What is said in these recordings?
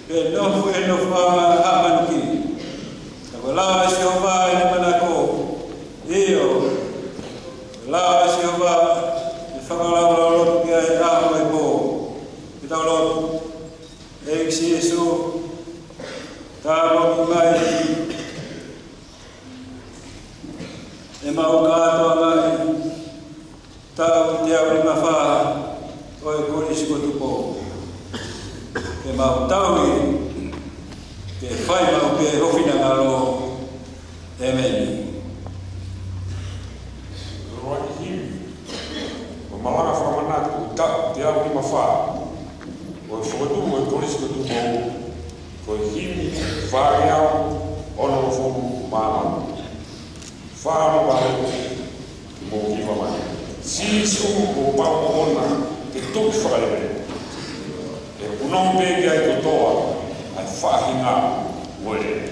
e no fa amanuki la Jehová e manako io la Jehová e fala lo que é a e bo então lo e Jesus tá lo mai e mau gato mai tá o dia o mafa o e coris ko tu po e mau taui que fai mau que rofina ngalo amen Malanga whamanatu ta te au ki mawha. O whakatu o koris ko tu mou. Ko himi whaare au ono o whoku māma. Whaama wale ki mou ki whamai. Si o pao ona te toki whakaleme. E punong pēke ai kotoa ai whahinga wale.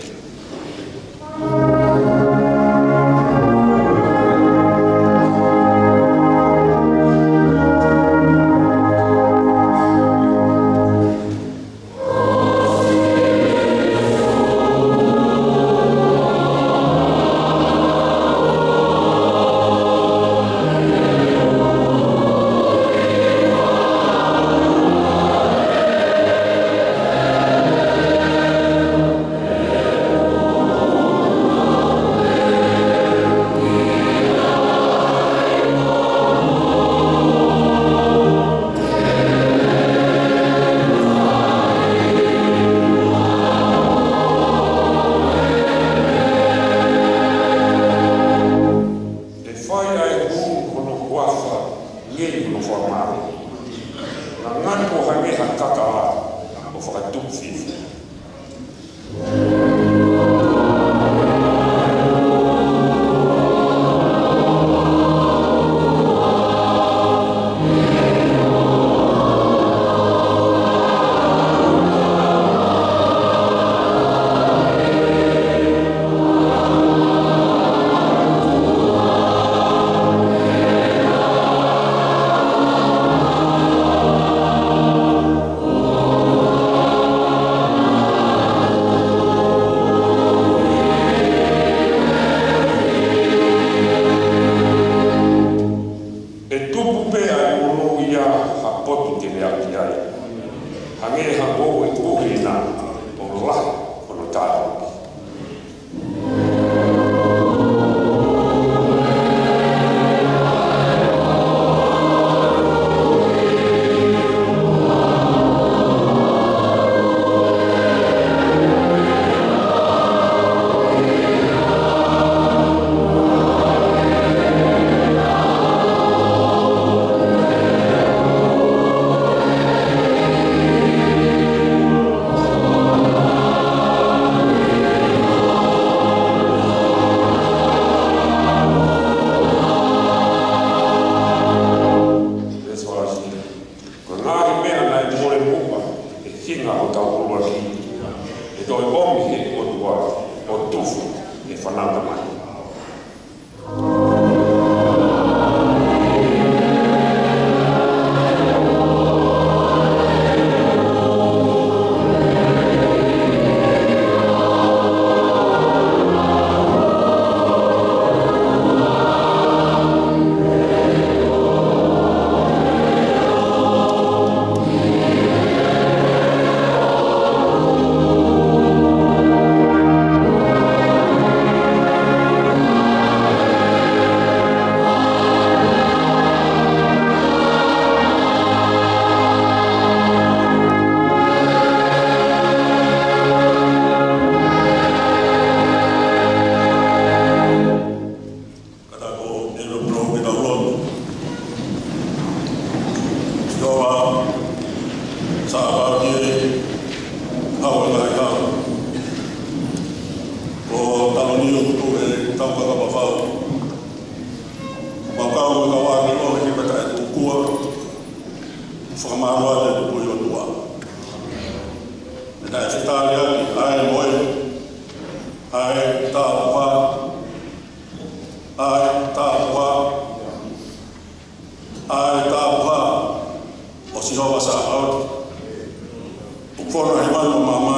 Fora, irmão, mamãe.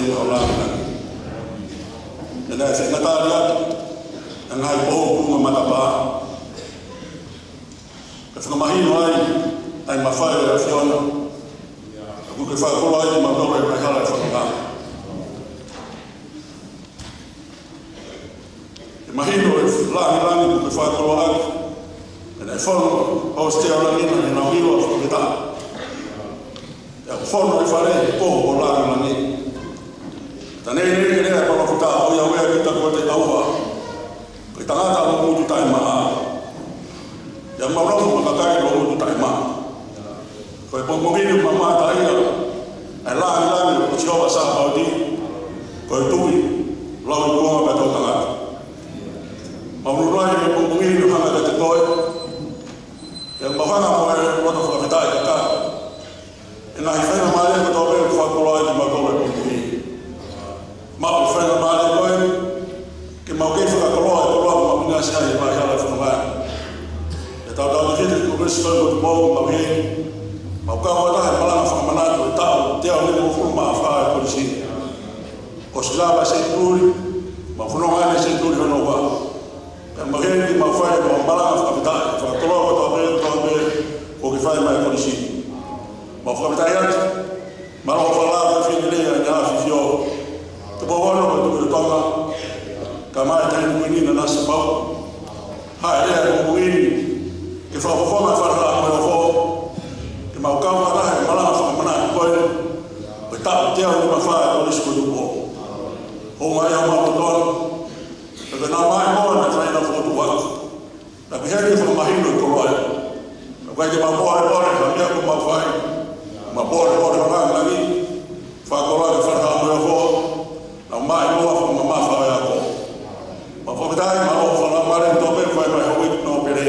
ni ola na se na ta ya na ai po ku ma ta pa ka mai no ai ma fa ya fiona ku ke fa ko ai ma do re ka la fa ka imagino la ku ke fa ko ai na fa o ste ora ni na wilo fa ka ya fono e fare po la ni tane ni ni pa ko ta o ya we ta ko te aua ko ta ta mo tu ta ma ya ma ro mo ta ka ko tu ta ma ko po mo ni ma ma ta ya la ni ko chi o sa pa di ko tu la ko ma ba ta ta ma ro ro ni po mo ni ha ga te to ya ma ha na mo ro to ko ta ka ina i whaina maare ko tōpere ku whakolai ki mautore pungi. Mao i whaina maare koe, ki mau kei whakakolai ko rāma ma pina si hai mai hala whanamai. E tau tau hiti ku resi koe ko tu mou mau hei, mau kawa tahe malanga whakamanatu e tau te au nini mokuru maa whae ko risi. O si rāma se tūri, mau whanonga ane se tūri hono wā. Ka mau hei ki mau whae ko malanga whakapitai, whakakolai ko tōpere ko ki whae mai ko risi. Ma fa ta ya ma ro fa la fi ni le ya fi fio to bo wono ko to tonga ka ma ta ni ni na sa ba ha ya ko ni ke fa ma fa la ma fo ke ma ka ma ta ma la fa ma na ko ko ta te o ma fa ko ni ko do bo o ma ya ma ko to na ma mo na fa na fo to wa na ke ha ni fa ma hi no ko wa ko ke ma bo ha ya ko ma fa ma bore rang lagi fa ko la fa ta mo fo na mai mo fa ma fa ya ko ma fo dai ma o fa la mare to be fa ma ho no pere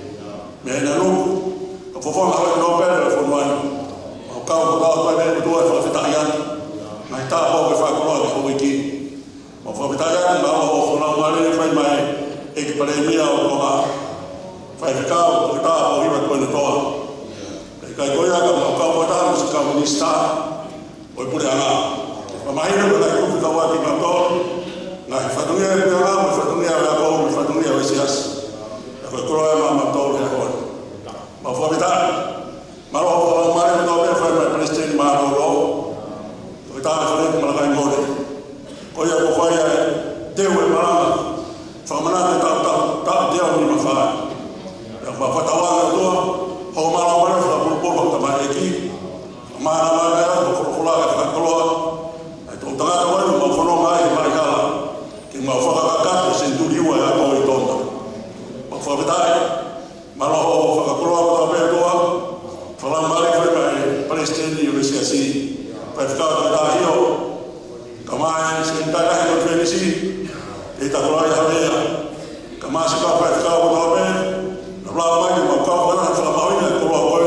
me na lu ko fo ma no pere fo no o ka o da pa be do fa ta ya na ta o fa ko la ho ki ma fo ta ya ma o fo la mare fa ma e ki pare mi o ko ma fa ka o ta o i ma ko no to kai koia ka ka wata mo ka minista o pure ana ma mai no ka ku ka wa ki ma to na fa tu ya ku ya ma fa tu ya la ko fa tu ya wesias ko ko ma ma to ya ko ma fa bita ma ro fa ma ro to be fa ma president ma ro ro ko ta fa le ma ka mo de ko ya ko fa ya de we ma fa ma na ta de o ni ma fa ya ma fa ta wa to ho ma ro ma fa por ta ma ki ma na ma ya ko ko la ka ko lo ai to ta ga wa mo fo no mai ma ka ki ma fa ka ka se tu di wa ya ko i tonda ma fa dai ma lo fa ka ko lo ta be to fa la ma ri fa mai palestina io si asi pa fa ka da io ka ma se ta ga ko fe si e ta ko ya ha ka ma se ka fa ka ko ta be la ma ni ma ka fa na fa ma ni ko lo ko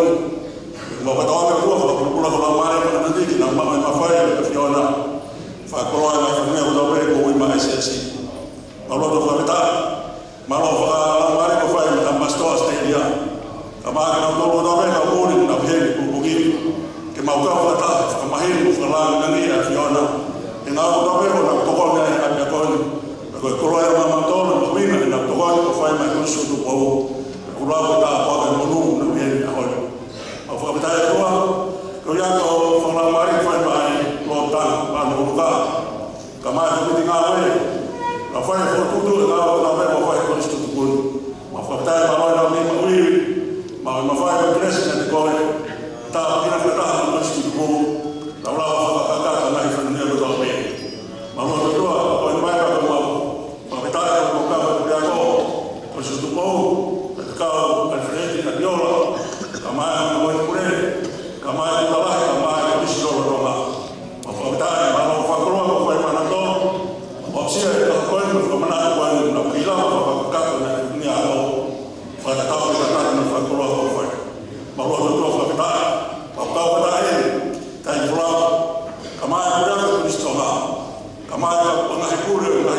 ma ka tawa ko ko la ko ma re na ndi na ma fa ya ka fiona fa ko la na fa ni ko be ko ma sse ma lo do fa ta ma lo fa ma re ko fa ya ma sto stadia ka ma ka no do be ka ko ni na he ko gi ke ma ka fa ta ka ma he ko la na ni ya fiona e na ko do be ko na to ko na ya ko ko la ma ma to na ko ni na to ko fa ma ko su do ko ko la ko ta ko na no na he na ho fa bita ko ko ya ko fa la mari fa mai lo ta ma no ka ka ma ko ti nga we la fa ko tu tu na la me ko fa ko stu ko ma fa bita ma no ni ma wi ma fa ko president ko ta ina ko ta ma stu ko la la fa ka ka na fa ni ko do be ma mo to ko mai ka ko ma bita ko ka ko ya ko stu ko ka Alfred na diola kama mo kure kama ta la kama ni sto ro ma ma fa ta ma no fa ko ko ma na to o si e ko ko ma na ko na pila fa ka ka na ni a lo fa ta ta na fa ko ko fa ma lo to fa ta pa ka ta e ta i fla kama ko sto ma kama ko na kure na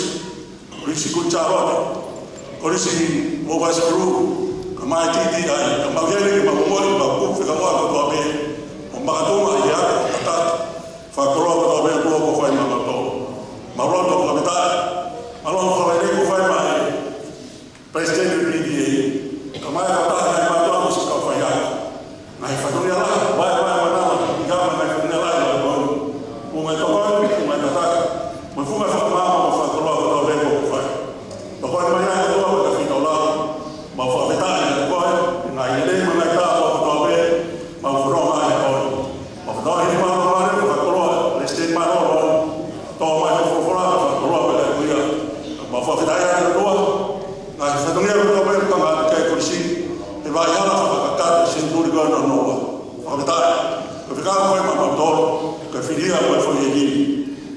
kurisi ku cha ro kurisi mo ba skru kama titi ai kama gele kama mo ba ku fa ka mo ko to be o ma to ma ya ta fa ko ro to be ko fa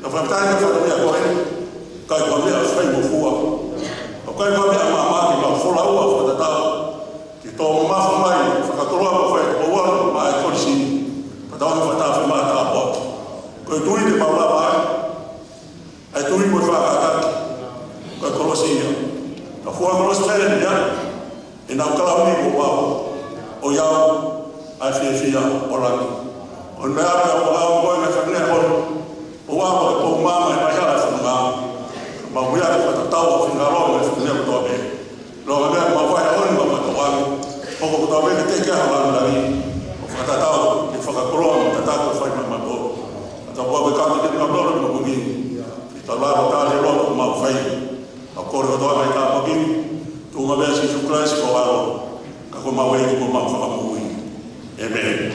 whakatari ka whatamea koe, kai kwa mea whai mo fua. O kai kwa mea mama ki ma whola ua whatatau, ki tō mafu mai, whakatoroa mo whai o wanu ma e korisi, patau ni whatawhi maa tā pot. Koe tui te maula mai, ai tui mo whakataki, koe korosi ia. Ka fua korosi tere ni ia, e nau kalauni mo wau, o iau, ai whiawhia o rangi. O mea mea o au koe me whakinea hori, o wau e pō mama e mai hara whanunga, ma wia e whatatau o whingaroa me whakinea kutoa me. Lo me mea ma whai honi ma whatawangu, hoko kutoa me ke te kia hawangu nari, o whatatau e whakakoroa me tatako whai ma mato. Ata wau e kata ke nga bloro ma kungi, i ta laro tāre roto ma whai, a kore o toa mai tā pagini, tu ma mea si Christ ko aro, ka ko ma wei ko ma whakamui. Amen.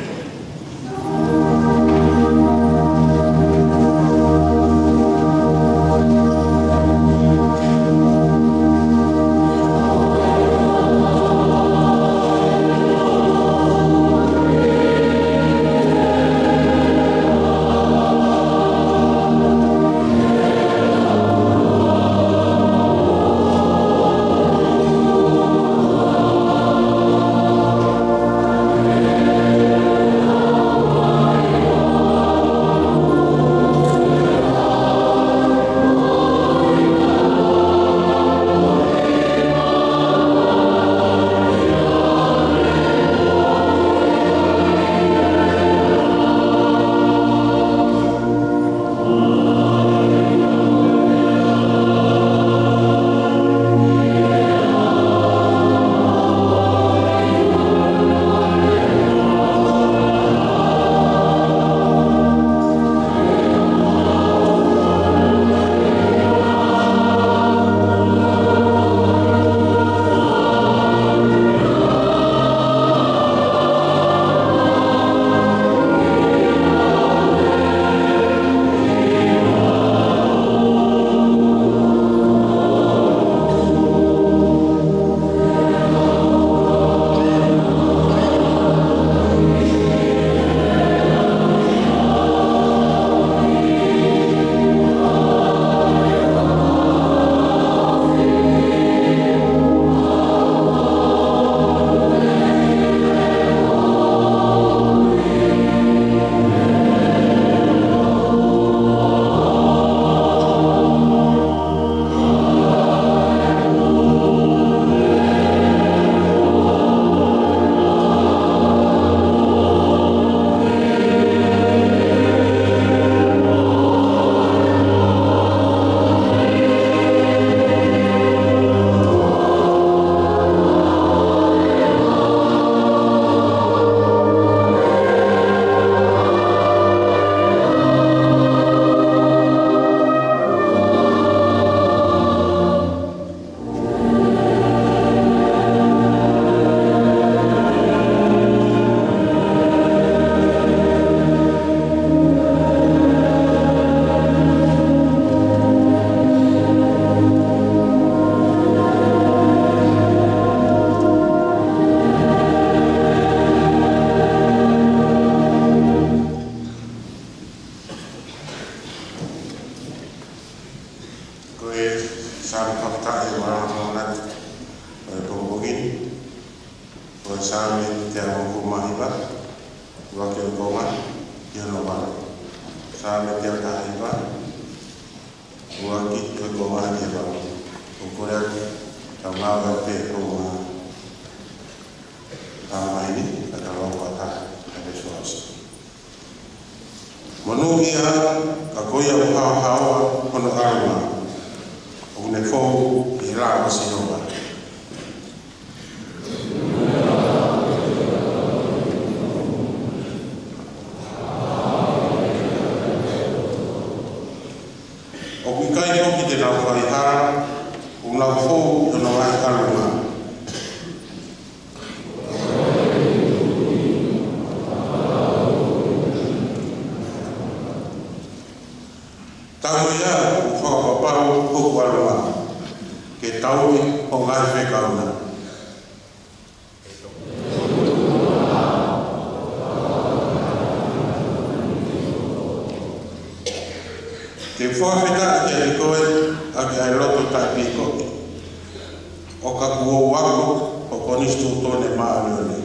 Te whawheta ki a koe a ki a roto tai piko. O ka kua wako o konistu tone maarione.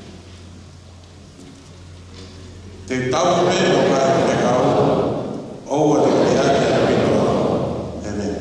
Te tau me o ka te kau o a te ake a pito. Amen.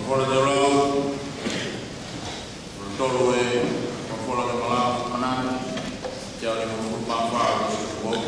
Follow the road. Tolo e follow the mala mana. Jadi mau papa harus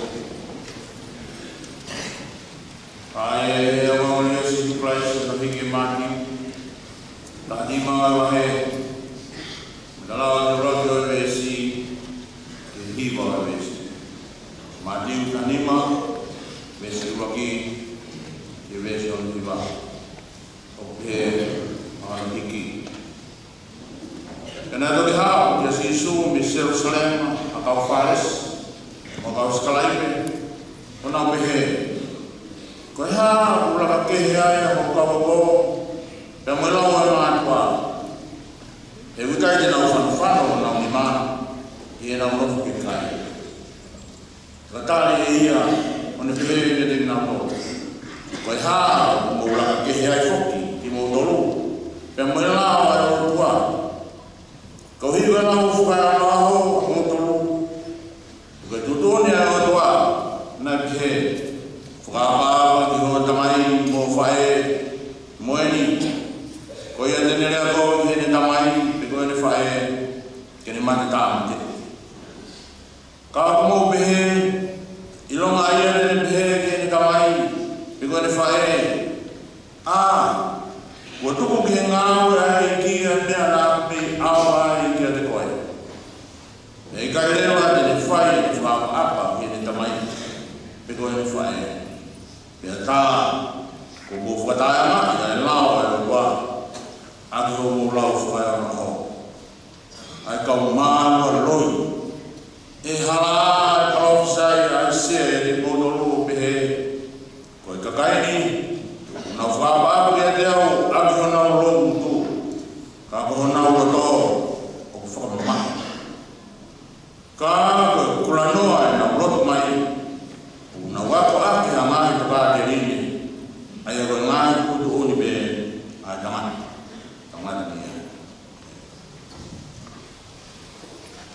ai awal ni si price na hingi mati. Tadi mau wahe. Dalam road besi hiba besi. Mati kanima besi lagi di besi on hiba. Oke, orang tinggi. Karena itu dia Yesus di Yerusalem atau Faris atau sekalian orang behe. Kau ya ulah kehia yang kau yang melawan apa? Ewi kai dia nak fan nak lima, dia nak orang pikai. Kata dia orang behe dia tidak nak. Kau ya ulah kehia foki. Dulu, yang melawan orang tua, kau hidup dalam ufuknya Allah, kamu dulu, ketutunya orang tua, nak he, fukapa, kau tamai, mau fae, mau ini, kau yang jenisnya kau ini tamai, kau ini fae, kini mati tam, kau mau behe, ilong ayah ini behe, kini tamai, kau ini fae, waktu kau ngau ai kia dia nabi awal kia tekoi. Eka lewa jadi fai faham apa ini tamai. Pekoi fai. Biasa kau buat kata mak jangan lau ai gua. Aku mau lau fai mau. Ai kau malu loi. Halal kalau saya asyik di bodolu behe. Kau kakai ni. Nafaba dia dia aku nak long tu, aku nak beto, aku faham. Kau kulanoa nak lot mai, nak waktu aku hamai tu kat diri ni, ayah kau ngai kudu ni be, jangan ni.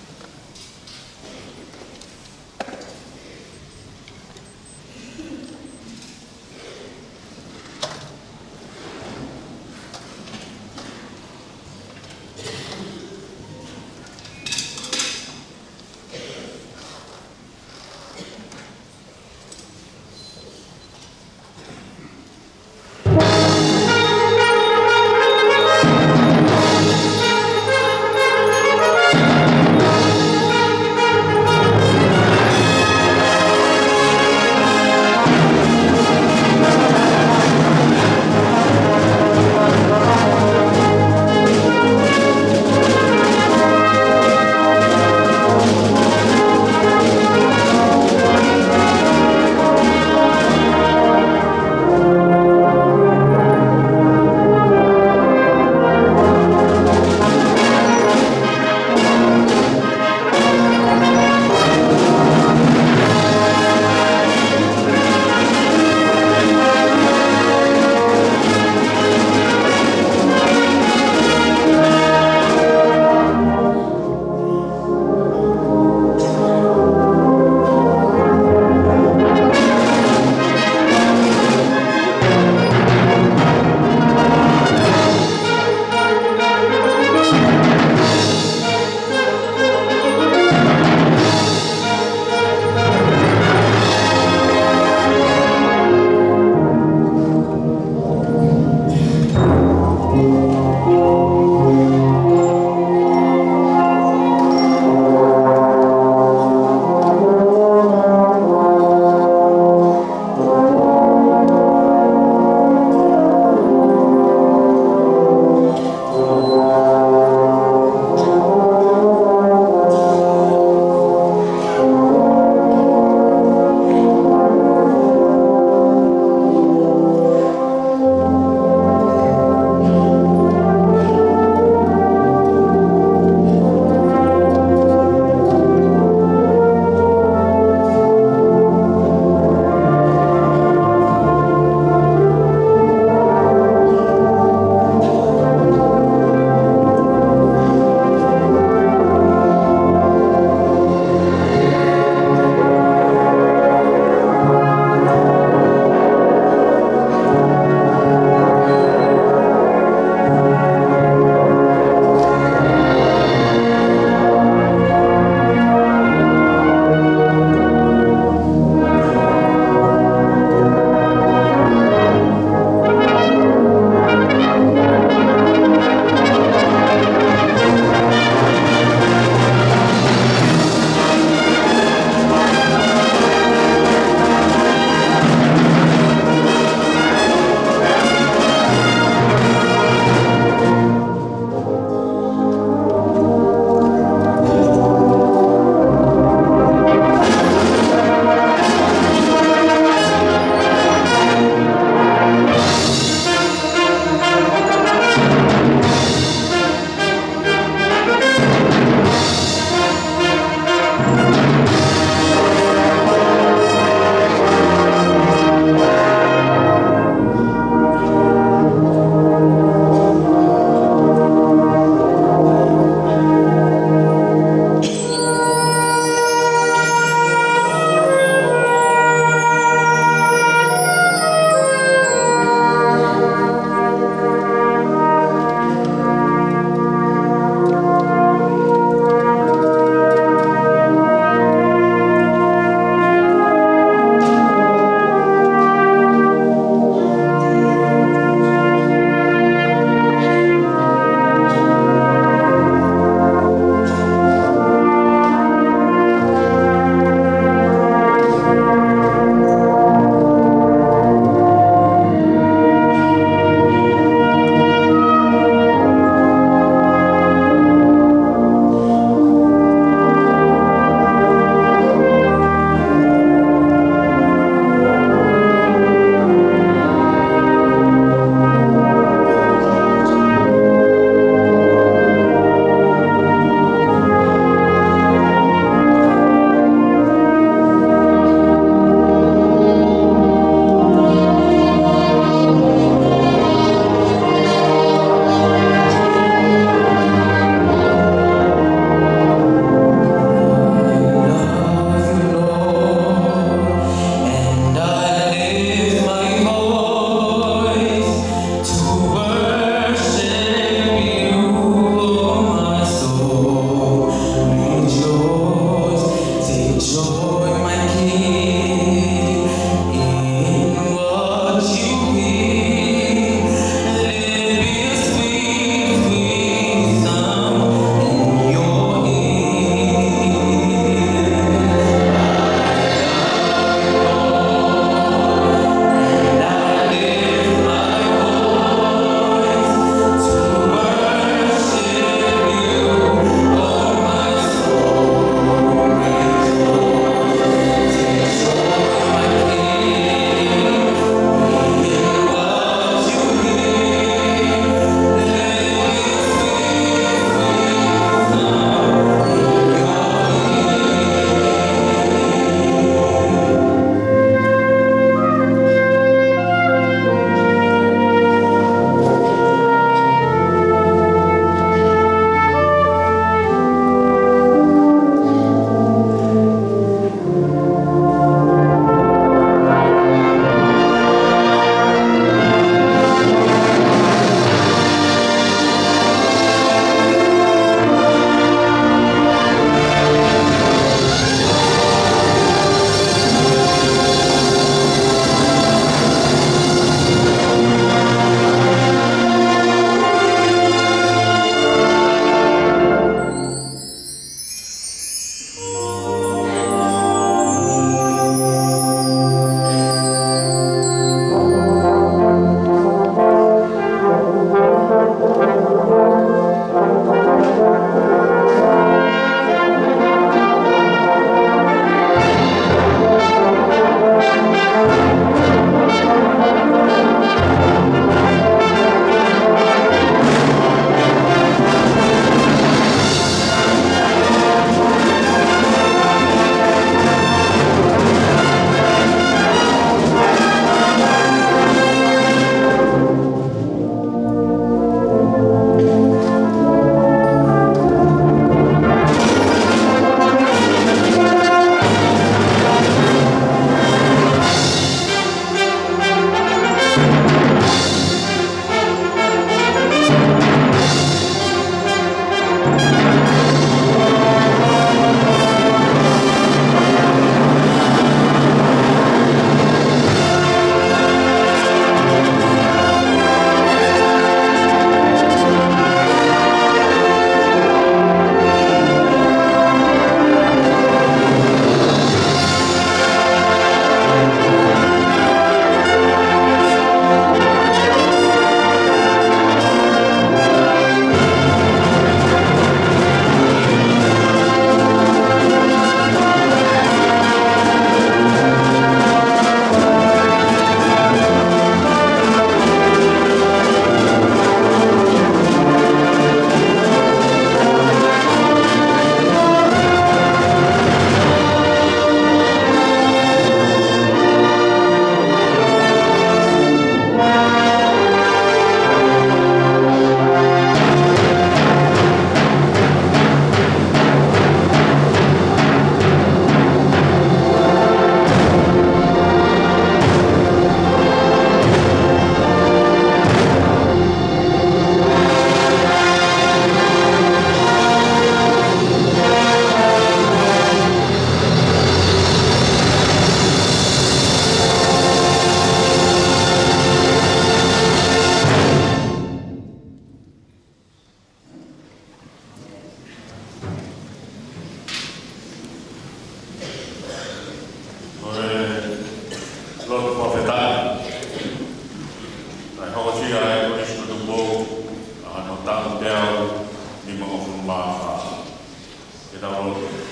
Ai hawasia e ko isko tu po no tang teo ni mga fuma kita ro.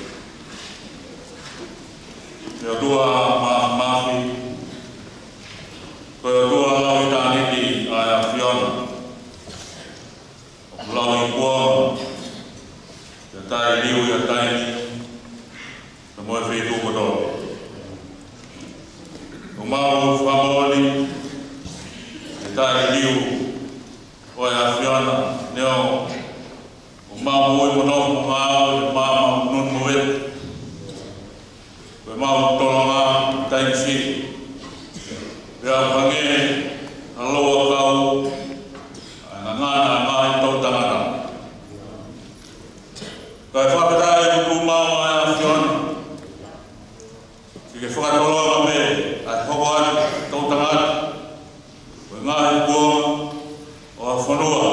Yo dua mafi ko dua lau tani di ai Fiona. Lau igual ya tai liu ya tai no mo fe tu ko do. Mau famoli tai liu o ya Fiona neo o mau mo no mau nun moe o mau tolonga tai si ya pange alo kau ngana mai tau tangana kai fa pedai ku mau ya Fiona si ke fa tolonga me a hoan tau tangana ngai kuo o fonua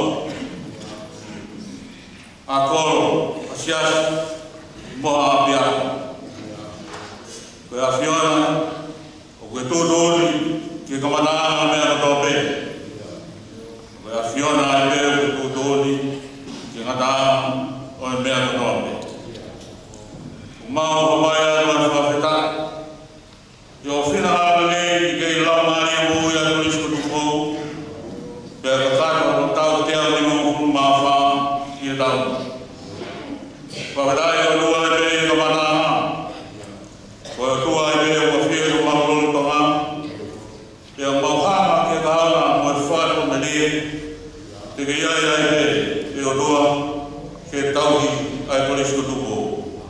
akolo asias moa bia ko a Fiona o que todo que comandava me a tope ko a Fiona e o todo que ngata o me a tope o mau mai a no fata yo fina ale que la mari mo ya no isko tu po pero claro tau te ali mo mafa e tal para eu do ale do mana o tu ale o fio o mau lo toma e o mau ha que dala mo fa o me ni te que ia e o do que tau ai por isko tu po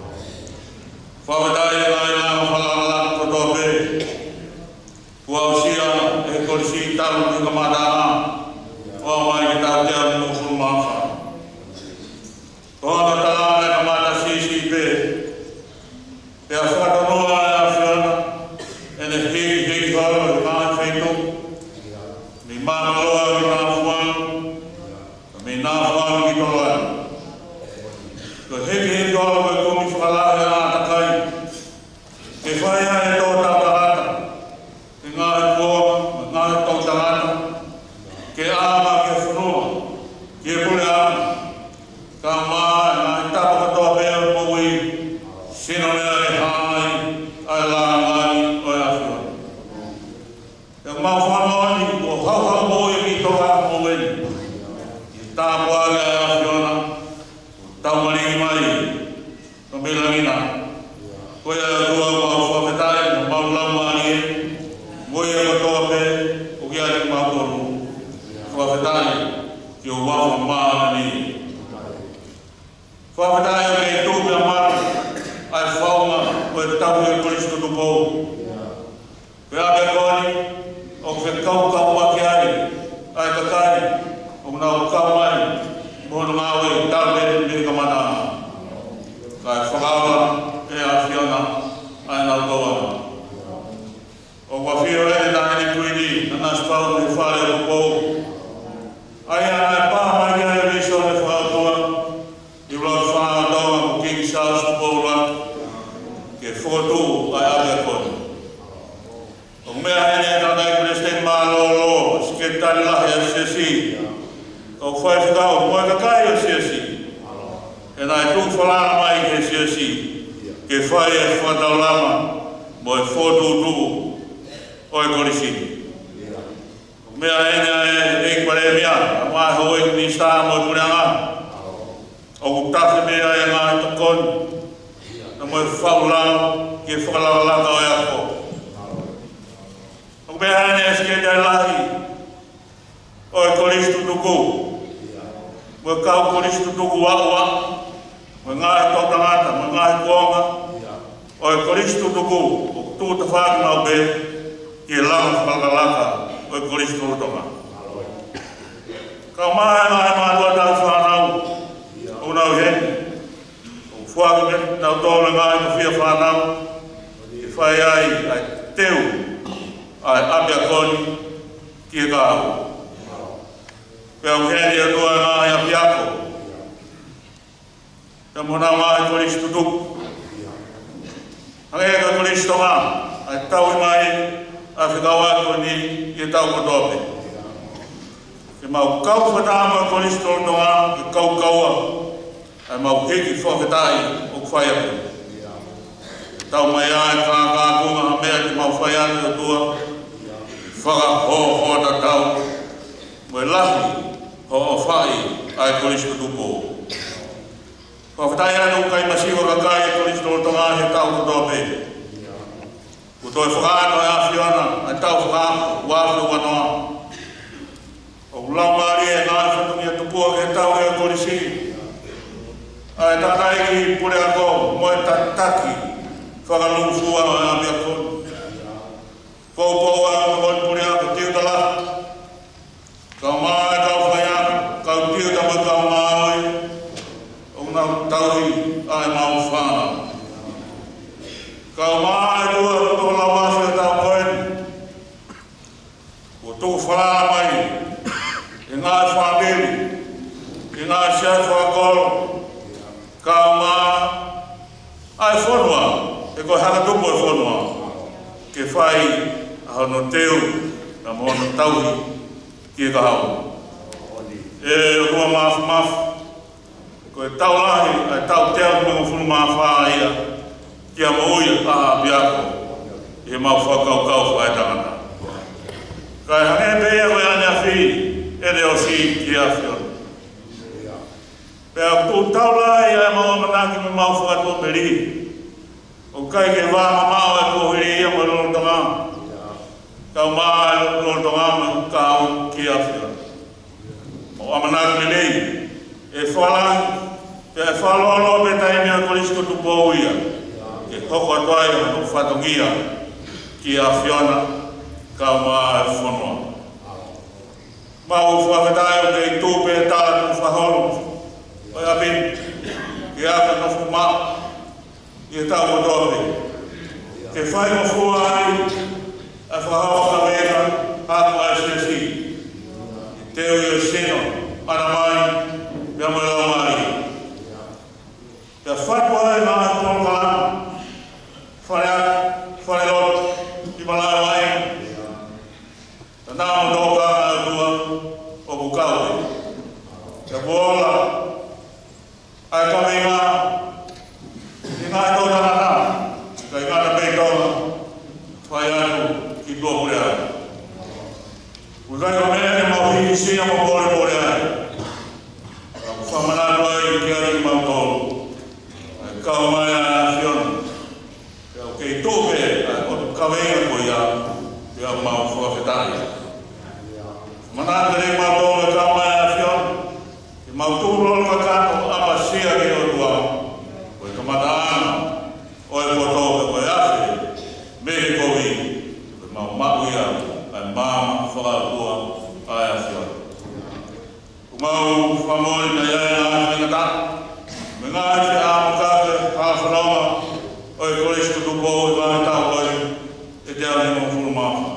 fa la fala ko do be Puausia e kolisi talu ni kamadana o mai kita te mo mafa o na tala na kamada sisi pe pe afata no a Fiona ene he fala na feito mi mama lo na fuan mi na fuan ki tola ko he do ko mi fala na takai ke faya e to ta que ama que funua que pula kama na tapa to be moi sino le hai ala ngai o ya fu e ma famoni o ha moi ki to ha moi ta wala ya Fiona ta mali mai to be la mina ko ya dua ma fa betai ma la mari moi e to be o ya ma to Fafataya que o wafa mani Fafataya que tu me amar ai fauma o tau e polisto do povo pe a begoni o que kau wa que ai kakai o na o kau mai mo no mau e tal de kamana kai fagala e a Fiona ai na goa o wafio e da ni kuini na spau ni fale do povo ai a pa mai a vision e fa toa i lo fa do King Charles Paula que foto ai a ko o me a ne da dai presidente malo que tal la é si o foi ficar o pode cair si e dai tu falar mai que si que fai e fa da lama mo foto tu o e colisi me a e paremia ma ho e ni sta mo kuranga o ta se me a ma to kon no mo faula que fala la da ya ko o me a ne se da lahi o e kolistu tu ko mo ka kolistu tu ko wa mo nga to tangata mo nga ko o e kolistu tu ko tu ta fa na be que lá o Cristo toma kama ma do ta fa na o na he o fuago na do la ma fia fa na e fa ai teu ai abia kon que ga pe o he dia do na ya piaco tamo na ma Cristo tu ai Cristo ma ai tau mai a ficawa ko ni e tau ko dobe ke mau kau whatama kolistol tonga ke kau kaua ai mau heki whakatai o whaiapu. Tau mai ai ka kunga mea ki mau whaiatu o tua whaka ho ta tau mo lahi ho o whai ai kolistol tupo. Whakatai anu kai masiwa kakai e kolistol tonga he tau kutope. Kutoe whakaano e awhiona ai tau whakaano wafu wanoa. O ulaumari e ngai whatungi a tupua ke tau e kolisi. Ai tātai ki pure ako mo e tataki whakalungu fua e api ako. Pau a kon pure ako tiutala. Kau mai kau whaiako, kau tiuta mo kau mai. O ngau tauhi ai mau whana. Kau mai tua tuto la wasu e tau koeni. O tuku whalaa mai. E ngai whabili. E ngai siai whakolo. Kau mai. Ai whanua. E koe haka tupo e whanua. Ke whai a hono teu. Na mohono tauhi. Ki e ka hau. E o tua mafu. Koe tau lahi. Ai tau teo ki mga whunu mawhaa ia. Kia mauia aha biako. E mau whakau whai tangata. Kai hange pēia koe ane a whi. E reo si ki a whiona. Pea tu tau lai ai mau manaki me mau whakatua peri. O kai ke wāma mau e kuhiri ia mo lolo tonga. Kau maa e lolo tonga me kau ki a whiona. O amanaki me nei. E whalang. Pea e whalolo pe taimi a kolisko tupo ia. Ke hoko atuai o whatongia ki a whiona. Kau maa e whanua. Mau whakatai o kei tūpe e tātu whaholo. Oi a bin, ke aka no fuma, i tau o tope. Ke whai mo fua ai, a whahao ka weka, haku ai sesi. I teo i o seno, ana mai, pia mo lau mai. Pia whaipo ai ngā tōnu kalama, whare lot, i malai ai. Ta nā mo tōka a tua, o kukau. Pia bola, ai ka mea i ngā tōna nana, ka i ngāna pei tōna, whai anu ki tua pure ai. Ukai ka mea ke mau hiki sina mo pore ai. Ka whamanatu ai ki ari ki mau tōru. Ai kau mai a whiona. Ka o kei tōpe, o tu kaweinga ko ia, ia mau whakawhetai. Manatu rei mau tōru e kau mai a whiona. I mau tūrolo ka kato apa sia ki o tua. O e kamataana, o e kotoke, o e awhi, me e kowi. O e mau makuia, ai māma whakatua, ai a whiona. O mau whamori na iai na ai whengata. Me ngai te āmukake, hāwhanoma, o e korisko tupo, o e mai tau oi, e te ani mo whunu māwha.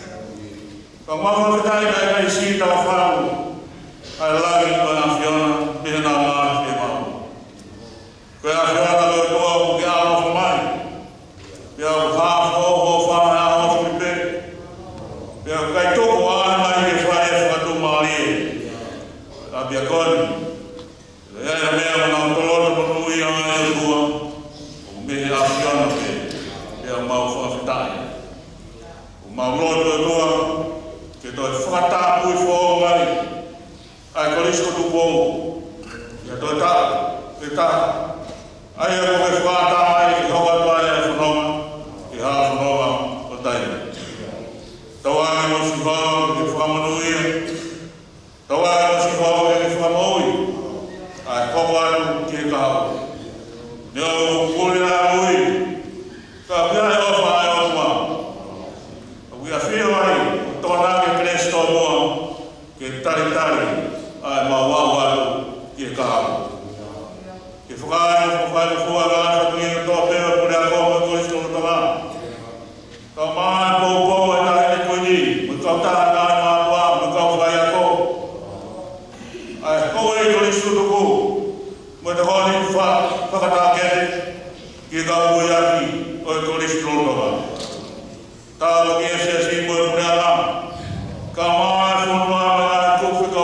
Ka mawhawhetai na e kai si tau whāru, ai lagi ko na whiona, pihe nā māri e mau. Koe a whiona koe toa ku ki alo whamai. Pia ku hāwho ho whana a hofu mi pe. Pia ku kai toko ai mai ke whae whakatu maari e. A pia koni. E ea mea mana utoloto panui a mai e tua. O mehe a whiona pe. Pia mau whawhetai. O mau loto e tua. Ke toi whakatapu i whoa mai. Ai korisko tupo. Ia toi tā, e tā. Ai e koe whātā mai ki hoa tuai e whanoma, ki haa whanoma o taini. Tau ane mo si whao ki whamanuia. Tau ane mo si whao ki whamaui. Ai koko anu ki e kahau. Neo kuri na ui. Ka pia e ofa ai ofa. A wia whio ai, tōna ke kresto mua, ke tari. Ai mau wau atu ki e kahau. Ke whakae fua rā whatungi e tō pēwa pure a kōma korisko no tama. Ka mai pou e tahi e koini, mo kau taha ngai mātua, mo kau whai a kō. Ai kou e korisko tuku, mo te honi whakatakere, ki e kau ui aki o e korisko no tama. Tālo ki e se si mo e pure a rā. Ka mai whunua me ngai kōwhi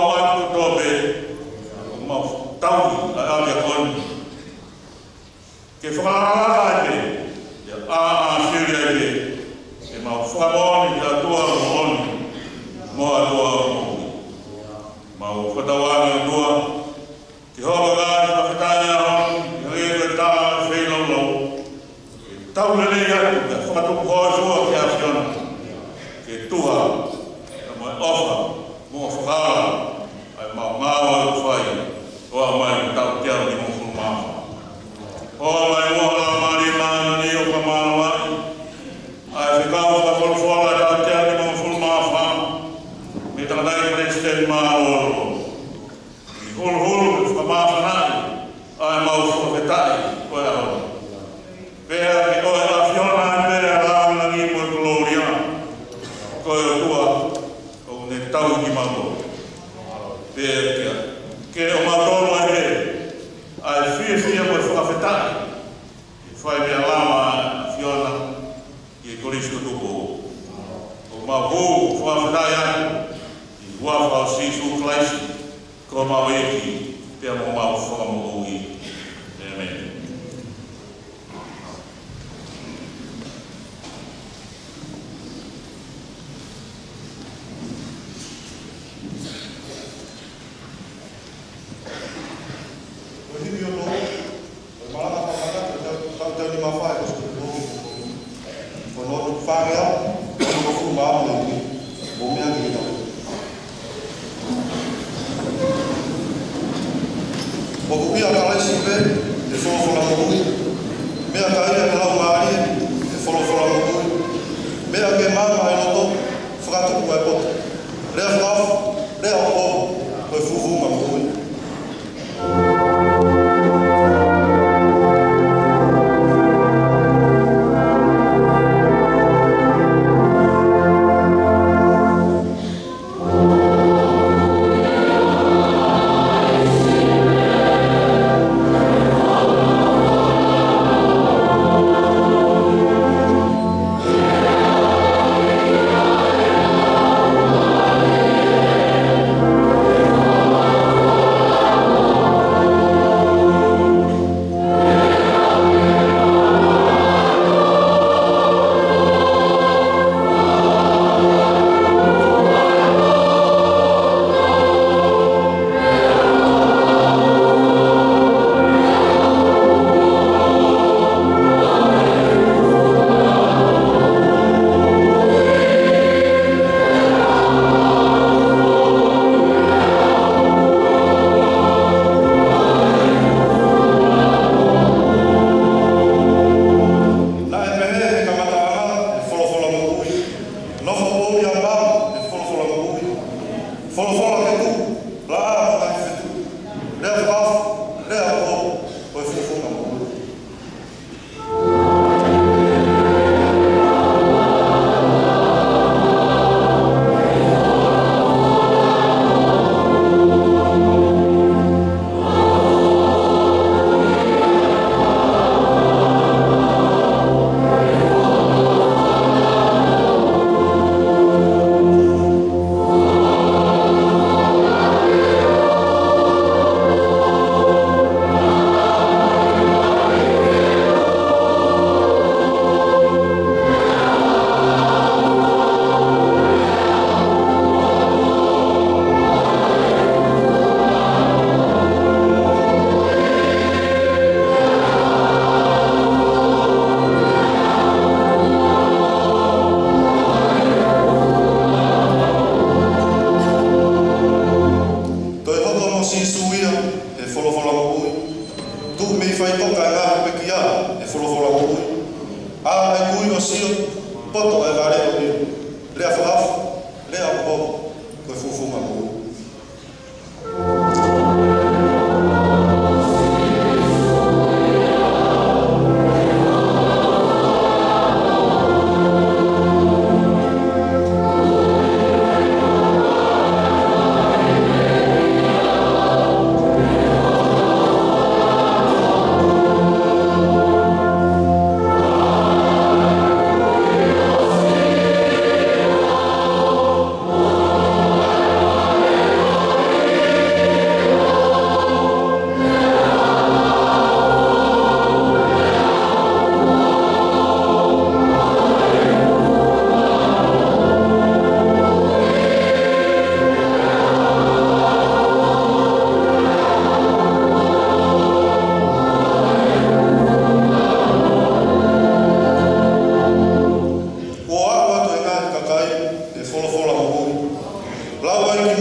Mau whatawangi o tua. Ki hoa gāi whakatania hon, i rea tā whenau. Tau lele atu, ka whakatuku hoa sua ki a whiona. Ke tuha, ka mai ofa, mua whakara, ai mau ngāwa i whai, hoa mai tau te au ki mōwhuru māwha. Hoa mai mua la mari māna ni o ka māna wai, ai whikau whakoro whora tau te au ki mōwhuru māwha, me tangai President Māoro. I hulu, whakamāwhanai, ai mau whakawhetai, koe aho. Pea ki koe a whiona e pea rāmina ni koe Gloria, koe o tua, o ne tau ki mato. Pea kia, ke o matono e he, ai whia koe whakawhetai, i whai mea lama a whiona, ki e korisko tuko. O mau hū, whakawhetai anu, i huawha o Sisu Klaisi, ko mau eki, pea mo mau whakamoui. Amen.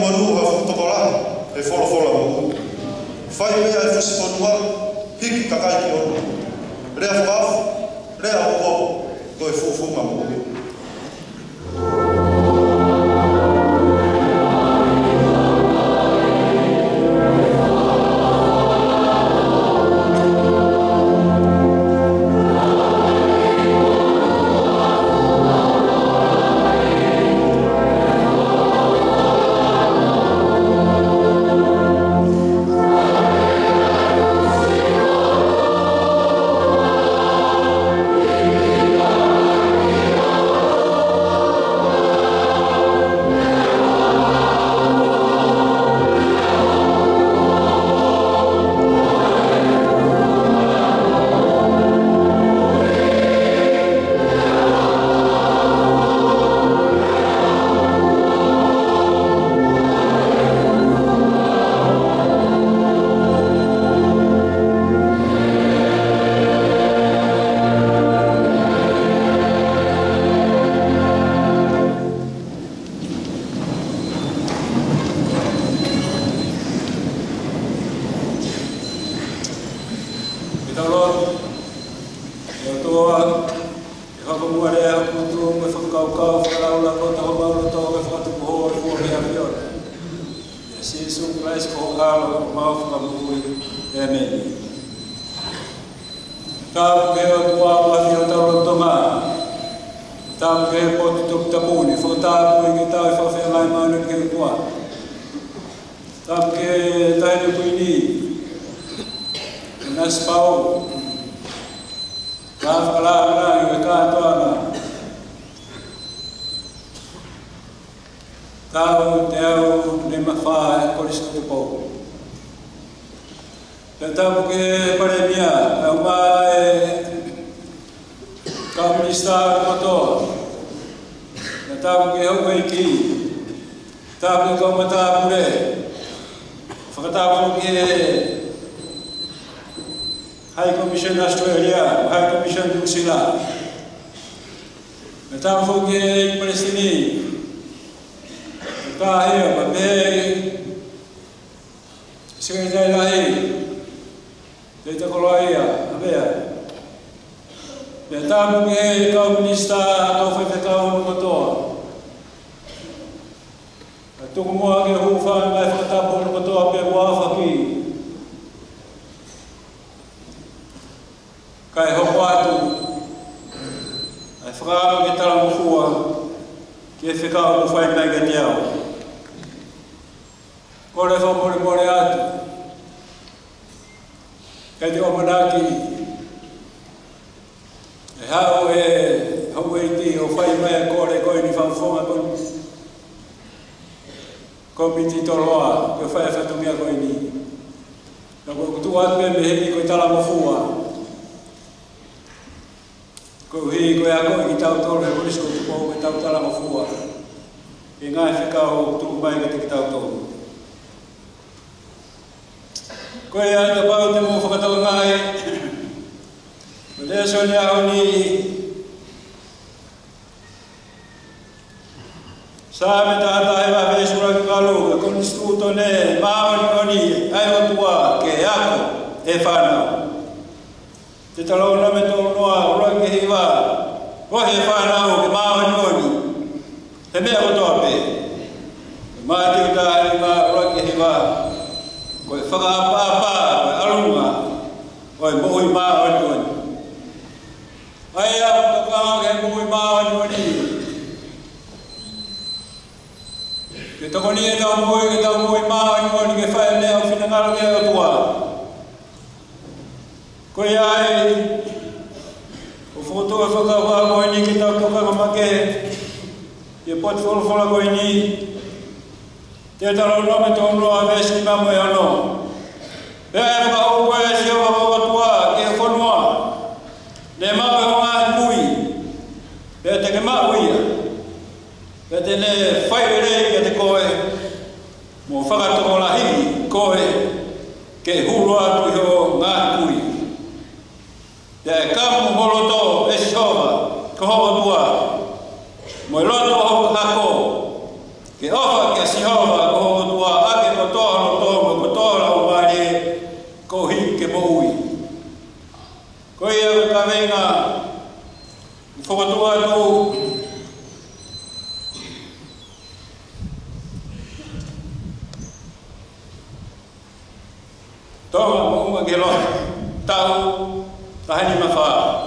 monu ha futokola e folo mo. Fai mea e fusi fonua hiki kakai ki ono. Rea whaafu, rea o ko e fufunga mo. Mo loto ako, ke ofa ke si hova ko Tonga Mo'unga Gelo, Tau, Tahani Mafa.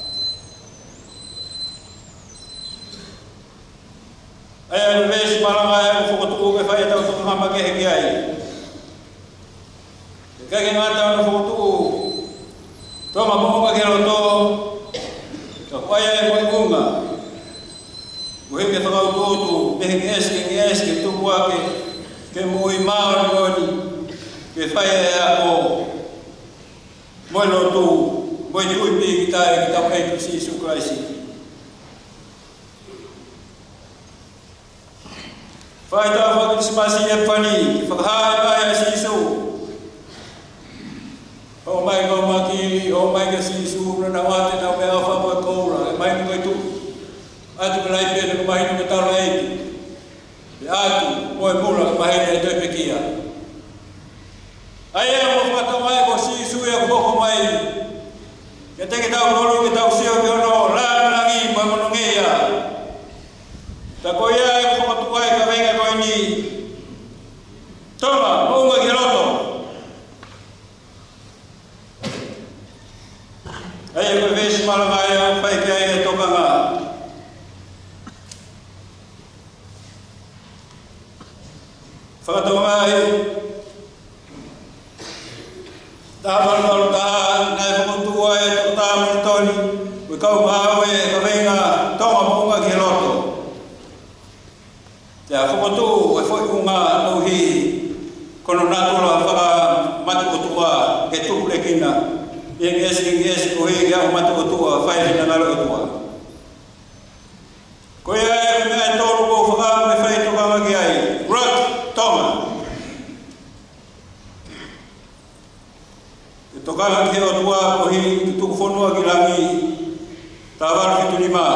Ai vez maranga e foto e fai tau to hama ke he ai. Ka ke ngata no foto. Toma Mo'unga Gelo to. Ka kwaya e mo'unga. Mo he ke tau to me ke eske tu kwa ke moi mau ngoni. Ke fai e ako. Mo no tu, mo tu pi kita kai tu si su Christ. Fai ta fa Krismasi e pani, fa hai pai Yesu. Oh my God, maki, oh my God, Yesu, na wate na me afa mo ko, mai mo tu. Atu lai pe no mai no ta lai. Atu, mo mura mai ne te pekia. Ai mo fa ta mai ko Yesu e ko mai. Ke te ke ta ko ke ta sio ke no la langi mo mo ngeia. Ta ko ia ko tu ai ka venga ko ni. Toma, Mo'unga Gelo. Ai ko vesi malanga ia pai ke ai toka nga. Fakatonga ai. Ta mal ta na ko tu ai ta mo toni. Ko ka ma we ka venga toma Mo'unga Gelo. Ya foto e foi uma no hi kono natura fa matu tua ke tu lekina yes ko hi ya matu tua fa ina ngalo tua ko ya me to ko fa me fa to ka magi ai rot toma to ka ke o tua ko hi tu fono agilangi tavar fitu lima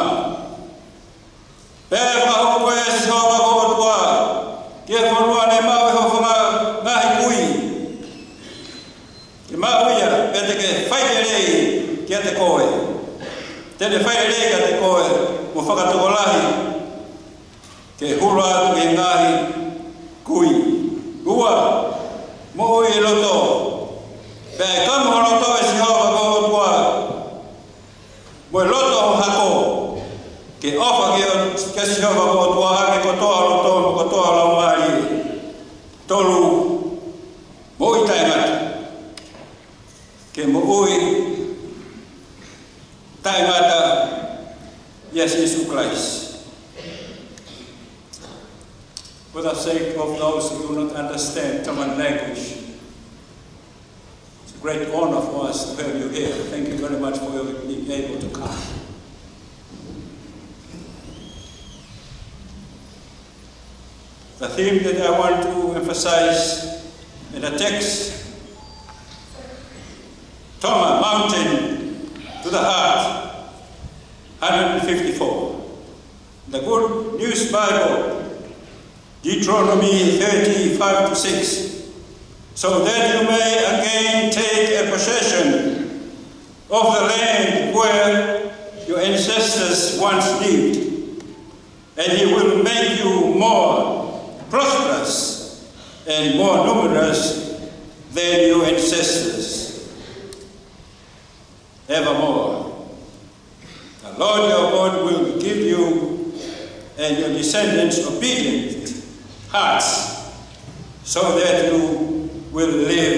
Pega o conhece só a boa tua, que foram animal e foram na rui. Que maluia, pede que faz ele que te coi. Tele faz ele que te coi, o faca tolahi. Que hula que ngai cui. Gua, moi loto. Pega como loto esse só a boa tua. Moi loto hako. Que ofa que se chama o tua que ko to la mari tolu moi taimata que moi taimata yes Jesus Christ. For the sake of those who do not understand common language, it's a great honor for us to have you here. Thank you very much for being able to come. The theme that I want to emphasize in the text, Toma, Mountain to the Heart, 154. The Good News Bible, Deuteronomy 30:5-6. So that you may again take a possession of the land where your ancestors once lived, and he will make you more prosperous and more numerous than your ancestors. Evermore, the Lord your God will give you and your descendants obedient hearts, so that you will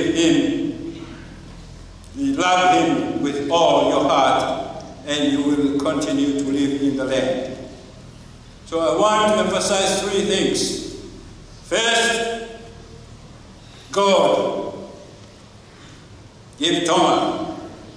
love him with all your heart, and you will continue to live in the land. So I want to emphasize three things. First, God give Toma,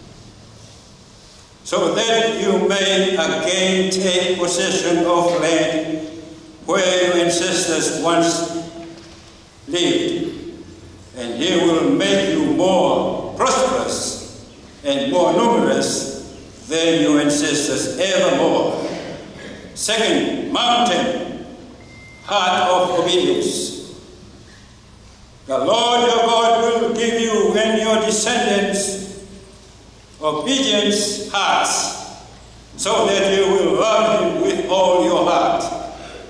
so that you may again take possession of land where your ancestors once lived, and he will make you more prosperous and more numerous than your ancestors evermore. Second, mountain, heart of obedience. The Lord your God will give you and your descendants obedience hearts, so that you will love him with all your heart.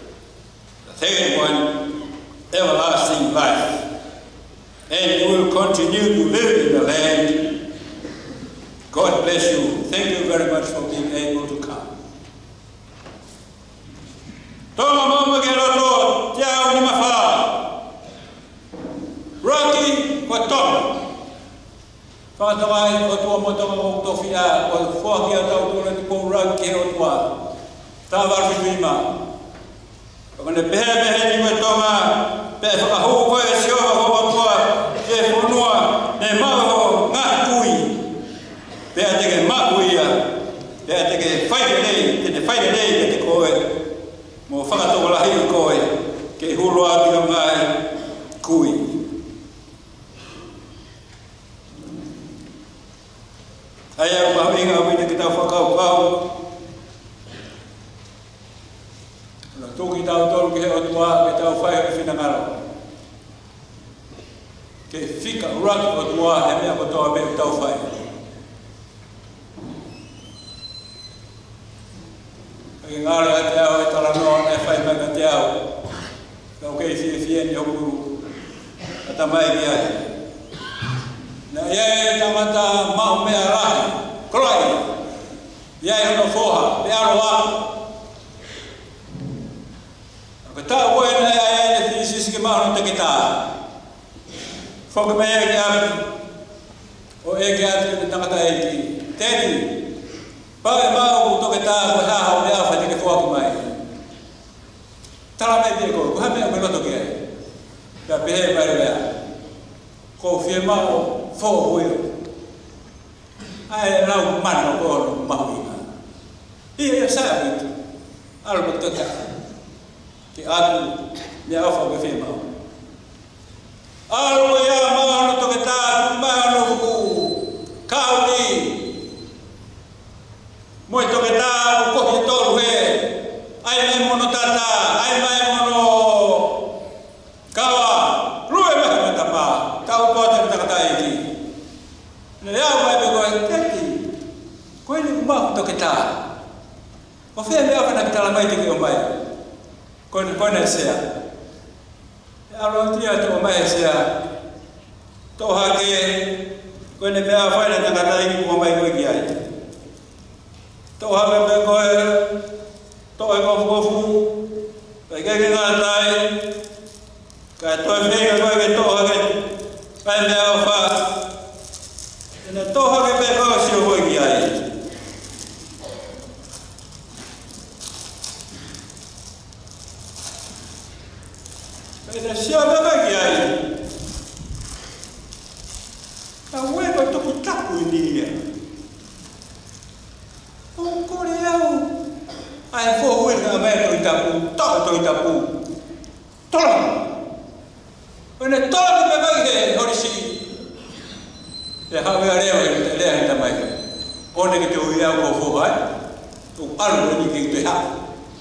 The third one, everlasting life. And you will continue continue to live in the land. God bless you. Thank you very much for being able to come. Toma mama ke loto, tiao ni mafa. Rocky ko toma. Whakatangai o tua motonga o tofia o whoaki a tau tūra ni pō Rocky o tua. Tā warwhi tuima. Kone pehe ni me tonga, pehe whakahu koe e sioha ho tua, ke whonua, ne maho ngā kui. Pehe teke makui ia, pehe teke whaire nei ke te koe. Mo whakatokolahi o koe, ke hulu ati o ngai kui. Ai au mahinga au ina ki tau whakau. Tūki tau tolu ki he o tua, ke tau whai o whinangaro. Ke whika uraki o tua, he mea kotoa me o tau whai. Ke ngāre a te au e talanoa, e whai manga te au. Kau kei fie ni hokuru, a tamai ki ai. Na iai tamata mahu mea rahi, kolai. Iai hono whoha, pe aro aku. Ka tā koe nei ai e whisisi ke mahano te ki tā. Whoka mea ki api, o e ki atu te tangata e ki. Tēti, pae mau toke tā koe haha o me awha te ke whoaki mai. Tala mei pia koe, kuha mea me roto ki ai. Pea pehe mai rea. Ko fie mau, who huio. Ai lau mano kono mahu ina. Ia ia saa bitu. Alba tota. Ke atu mea awha ke whi mau. Alo ia mahano toke tātu, mahano huku, kauli. Moi toke tātu, kohi tolu he. Ai mai mono tata, ai mai mono kawa. Rue mehe me tapa, tau toate me takata eki. Ne au mai me koe, teti, koe ni kumahu toke tātu. O whea me awha na ki tala mai tiki o mai. Kone sea. Alo tia to mai sea. To hake kone mea whaina tangata iki kua mai koe ki ai. To hake me koe to e kofu kai keke ngā tai kai toi whenga koe ke to hake kai mea wha. Ina to hake me koe sio koe ki ai. Ina sia mea ki ai. A weba toku tapu ni ia. O kore au. Ai fo wena mea toi tapu, toka toi tapu. Tola. Ina tola ni me kai he horisi. E hawe a reo e lea hita mai. One ki te ui au ko fo hai. Tu alu ni ki te hapa.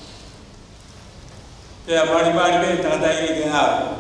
Pea mari me tangata i ke hau.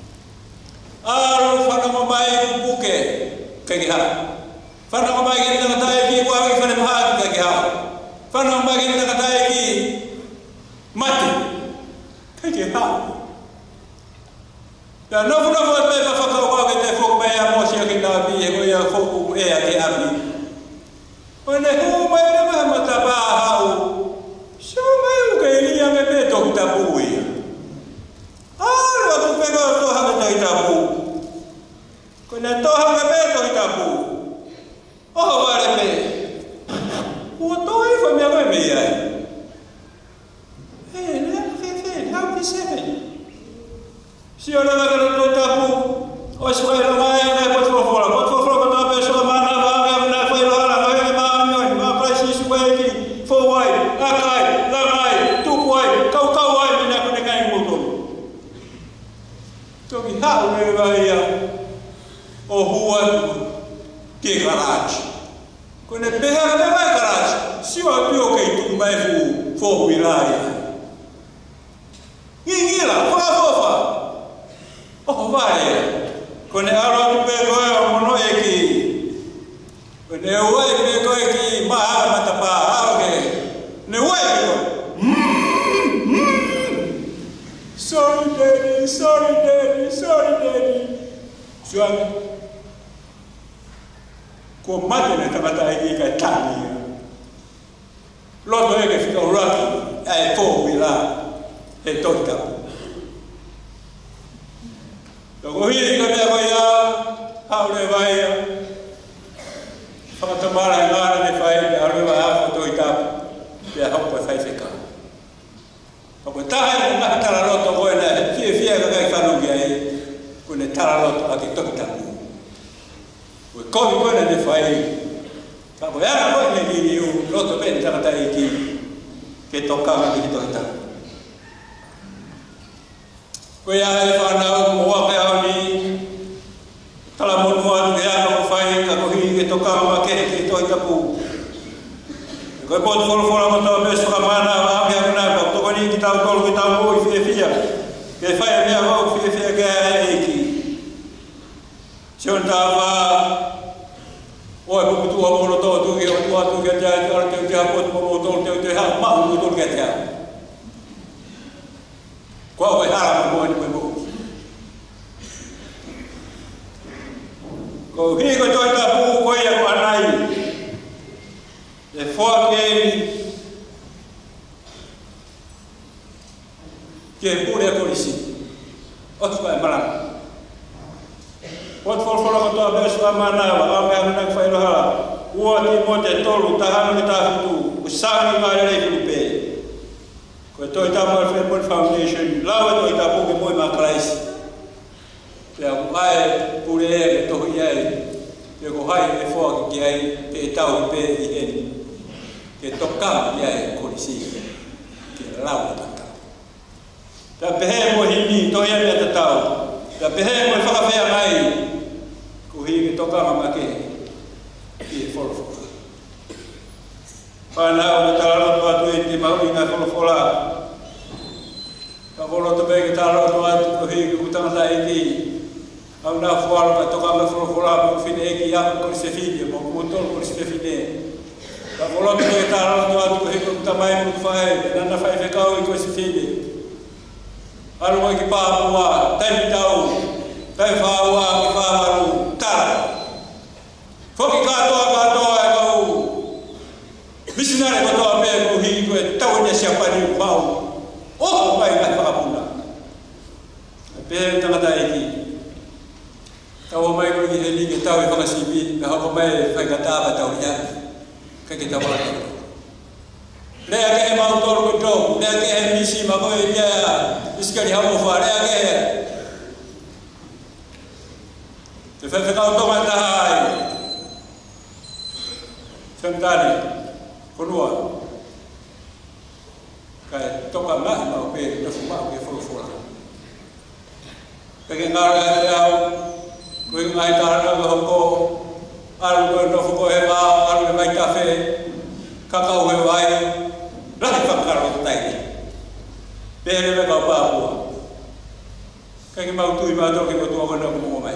Aro whanama mai kuke ke ki hau. Whanama mai ke tangata i ki wāwi whanama hāki ke ki hau. Whanama mai ke tangata i ki mati ke ki hau. Pea nofu e pepa whakau ke te whoku mai a mosia ki nā pi he koe a whoku e a ke api. One hu mai me maha matapa hau. Sio mai uke ilia me me toku tapu ia. Alo tu pego to hame to itapu. Kone to hame me to itapu. Oh vale me. O to e foi me ave me ai. Fe, how be seven. Si ora da to itapu. O se vai lo mai na pot fora na pessoa mana va na foi lo ala vai ma pra si su ki fo wai akai la mai tu wai kau wai me na kone kai moto. Toki hau me vai o hua ke garage. Kone peha me vai garage. Si o pio ke tu mai fo wirai. Ngila, fofa. Oh vai. Kone aro tu pe koe o mono e ki. Kone uai pe koe ki maha matapa ao ke. Ne uai pe koe. Sorry daddy. Suami. ko mate ne tangata ai ka tani loto e ke fika uraki ai ko wila e tota ko hi ka me ko ya haure vai fa tamara ngara ne fai haure va ha to ita ya hoppa fai fika ko taha na tara loto ko ne ki fia ka ka no ai ko ne tara loto a ki tota ko ko ne fai ka ko ya ko ne ni u loto ben tara tai ki ke toka ma ki tota ko ya e fa na mo wa ka ni tala mo mo atu ya no fai ka ko hi ke toka ma ke tota pu ko po fo ma to me so mana va me na to ko ni kita to kita mo fi fia ke fai me va fi fia ke ki chon ta va o ko tu mo lo to tu ke ja te po mo to te ha ma mo to ke te ko ko ha mo ni mo ko hi ko to ta pu ko ya ko anai e fo ke pure ko isi o tu vai mara o fo ko to be so mana wa me na fa ilo hala o ti mo te tolu ta ha ni ta tu o sa ni ma le filipe ko to ta mo fe foundation la wa to ta pu mo ma Christ pe vai pure to ia e ko hai e fo ki ai te tau pe i e ke toka ia e ko isi ke la ta ta pehe mo hini to ia me ta tau ta pehe mo fa fa mai ko hi ke toka ma ke i fo fa na o ta lo to atu i ma u na fo la ka volo to be ke ta lo to atu ko hi ku ta la i au na fo ka toka ma fo la ko fine e ki ya ko se fine mo ko to ko se fine ka volo to be ta lo to atu ko hi ku ta mai mu fa e na fa e ka o ko se fine alu ki pa wa tai tau tai fa wa ki fa maru ta fo ki ka to e ka u missionary ko to be ko hi ko tau ne sia pa ni pa o mai na fa puna pe ta ta ki tau mai ko ki heli ki tau e fa si bi na ho mai fa ka ta ba tau ya ka ki ta ba le ke ma to ko to le ke misi ma ko ya iskali hamo fa le ke te fa ka to ma ta hai santani ko no ka to ka ma ma pe na fu ma ke fo la ke na ya ko ngai ta na ko alu no fu ko e ma alu mai cafe kakao he vai rahi whakaro tai pere me kau pāpua kai mau tui mātou ki matua wana kumo mai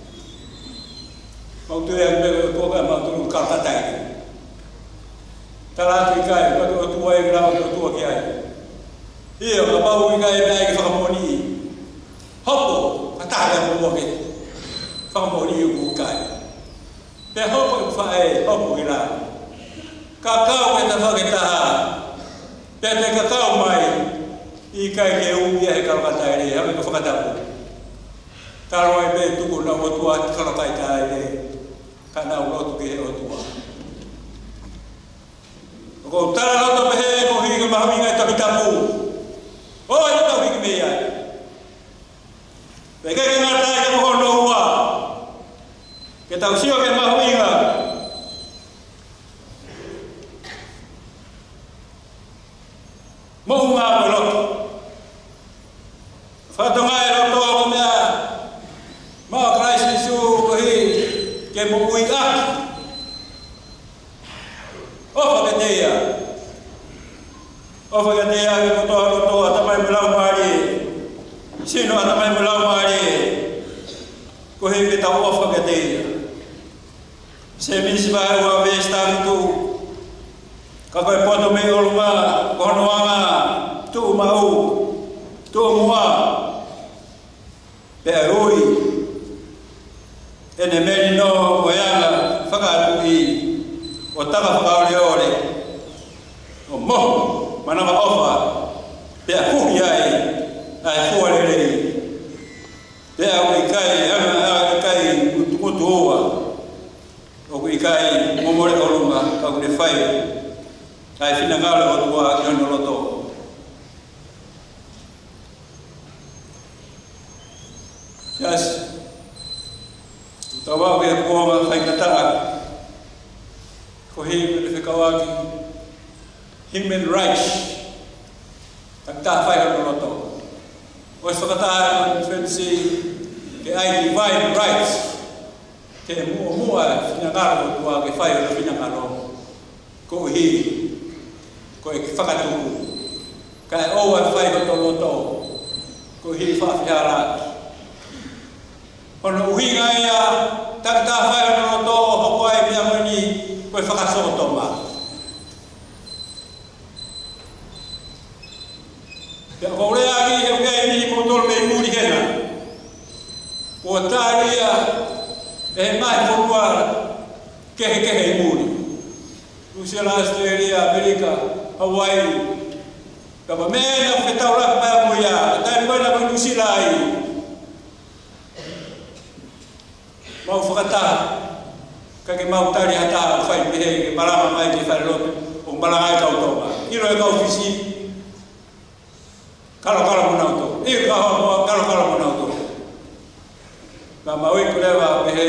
mau tui ak me tua kai mau tui kata tai taratu i kai matua tua e grau tua ki ai ia ka pau i kai me ai ki whakamoni hopo katahe a mua ke whakamoni i ku kai pe hopo i whae hopo i rā kakao e ta whaketaha pete kakao mai i kai ke uia he karokatai re hame ka whakatapu taro e pe tuku na otua karokai tai re ka nau rotu ki he otua ko tara roto pe he ko hiki mahaminga e takitapu o e tau hiki mea pe ke ngatai ke mohono ua ke tau sio ke mahaminga mo nga mo roto fa to ngai roto ko mea ma Christ su ko hi ke mo ui a o fa ke teia ko to roto ata mai mula mari sino ata mai mula mari ko hi ke ta o fa ke teia se mi si va o vesta tu ka koe poto me olunga konoanga tu mau tu mua pe roi ene meri no moyanga whakatu taka whakaole ore. O moho, manama ofa, pea kuhi ai fuare rei. Pea o ikai mutu oa, o ikai momore olunga, ka kune whai, ai whina ngale o tua i ono loto. Yes. Tawa ke kuonga whaikatara, ko hei me whikawaki, human rights, takta whai ono loto. Oes whakatara on 20 ke ai divine rights, ke mua whina ngaro tua ke whai ono whina ngaro. Ko hei, ko e whakatuku, ka e oa whai ono loto, ko hei whawhiara. Ono uhinga ia takta whai ono loto hoko ai pia moni koe whakasoto ma. Pea kourea ki he ukai ni motoro me muri hena. Kua tāria e mai whonua kehe i muri. Usela, Australia, Amerika, Hawaii. Kapa mena whetaurak mai amuia, tai koina koe nusila ai. Mau whakataha, kake mau tari hata whai pehe ke marama mai ke whare lote, o marangai kau tonga. Iro e kau whisi, kalo muna uto. Iro kau hoa kalo muna uto. Ka maui kurewa pehe,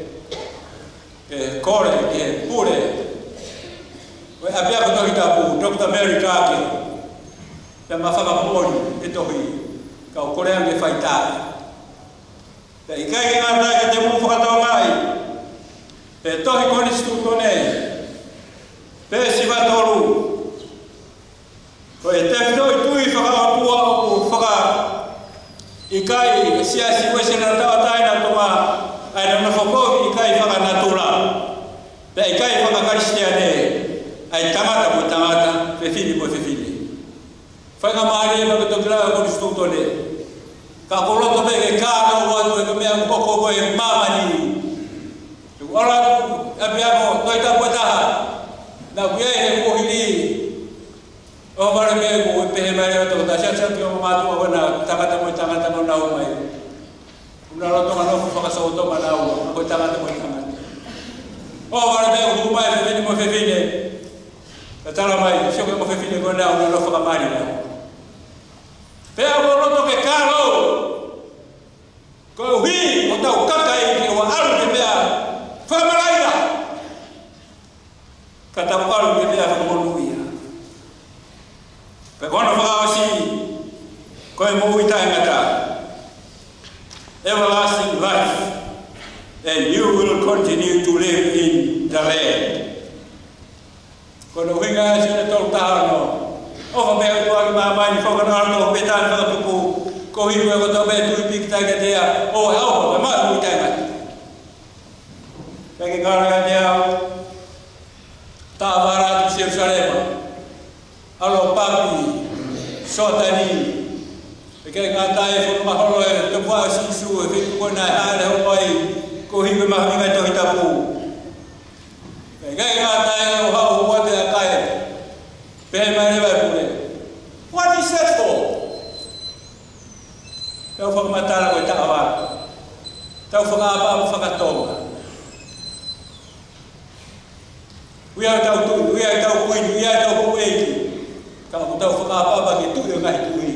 ke kore, ke pure. Wai apia kotohi tapu, Dr. Mary Kake, pe mawhakaponi e tohi, kau korea me whai tāre. Te ikai ngā rai te mō whakatau mai, pe tohi konistu tone, pe siwatoru, ko e te whitoi tui whakaapua oku whaka ikai siasi wesena tawa taina tonga aina na whakohi ikai whakanatura, pe ikai whakakaristia ne, ai tangata mo tangata, whewhini mo whewhini. Whainga maari e makato grau konistu tone, ka koloto me ke kāna watu e ka mea koko koe mamani. Ora apiamo toita potaha, na kuia he kohili, o mara me ko pehe mai o tō tasha ki o mātua wana tangata mo nau mai. Una roto ma nofu whakasaoto ma nau, ko tangata mo tangata. O mara me ko mai whewhini mo whewhine, ka tala mai, shoko mo whewhine ko nau, na no whakamari nau. Pea o roto ke kālo, ko hui o tau kakai ki o aru te mea whamaraia. Ka tau aru te mea whakamonuia. Pe kono whakawasi, ko e mō itai ngata. Everlasting life, and you will continue to live in the land. Kono huinga e sine tolu tahano. Ofa mea tuaki maamai ni whakanaro petani whakatupu. Ko hiru e koto me tui pikitai ka tea, o e aupa, e mai ui tai mai. Kake kāra te au, tā wārātu Jerusalema, alo papi, sotani, e kei ngā tae whunu maholo e te wā sisu e whitu koina e haere ho mai, ko hiru e mahinga tohi tapu. Kei ngā tae o hau huate a kai, pehe mai rewa e pure. What is that for? Tau whakamatara koe tāwā. Tau whakaapa mo whakatonga. Uia tau tui, uia tau kuini, uia tau kueiki. Kau tau whakaapa ke tui o ngahi tui.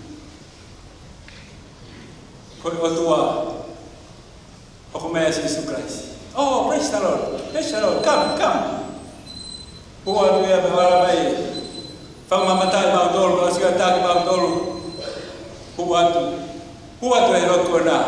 Koe o tua. Hoko mea Jesus Christ. Oh, praise the Lord. Praise the Lord. Come. Pua tu ia bewara mai. Whamamatai mautolu, asika tāki mautolu. Pua tu. Pua tu e roto nā.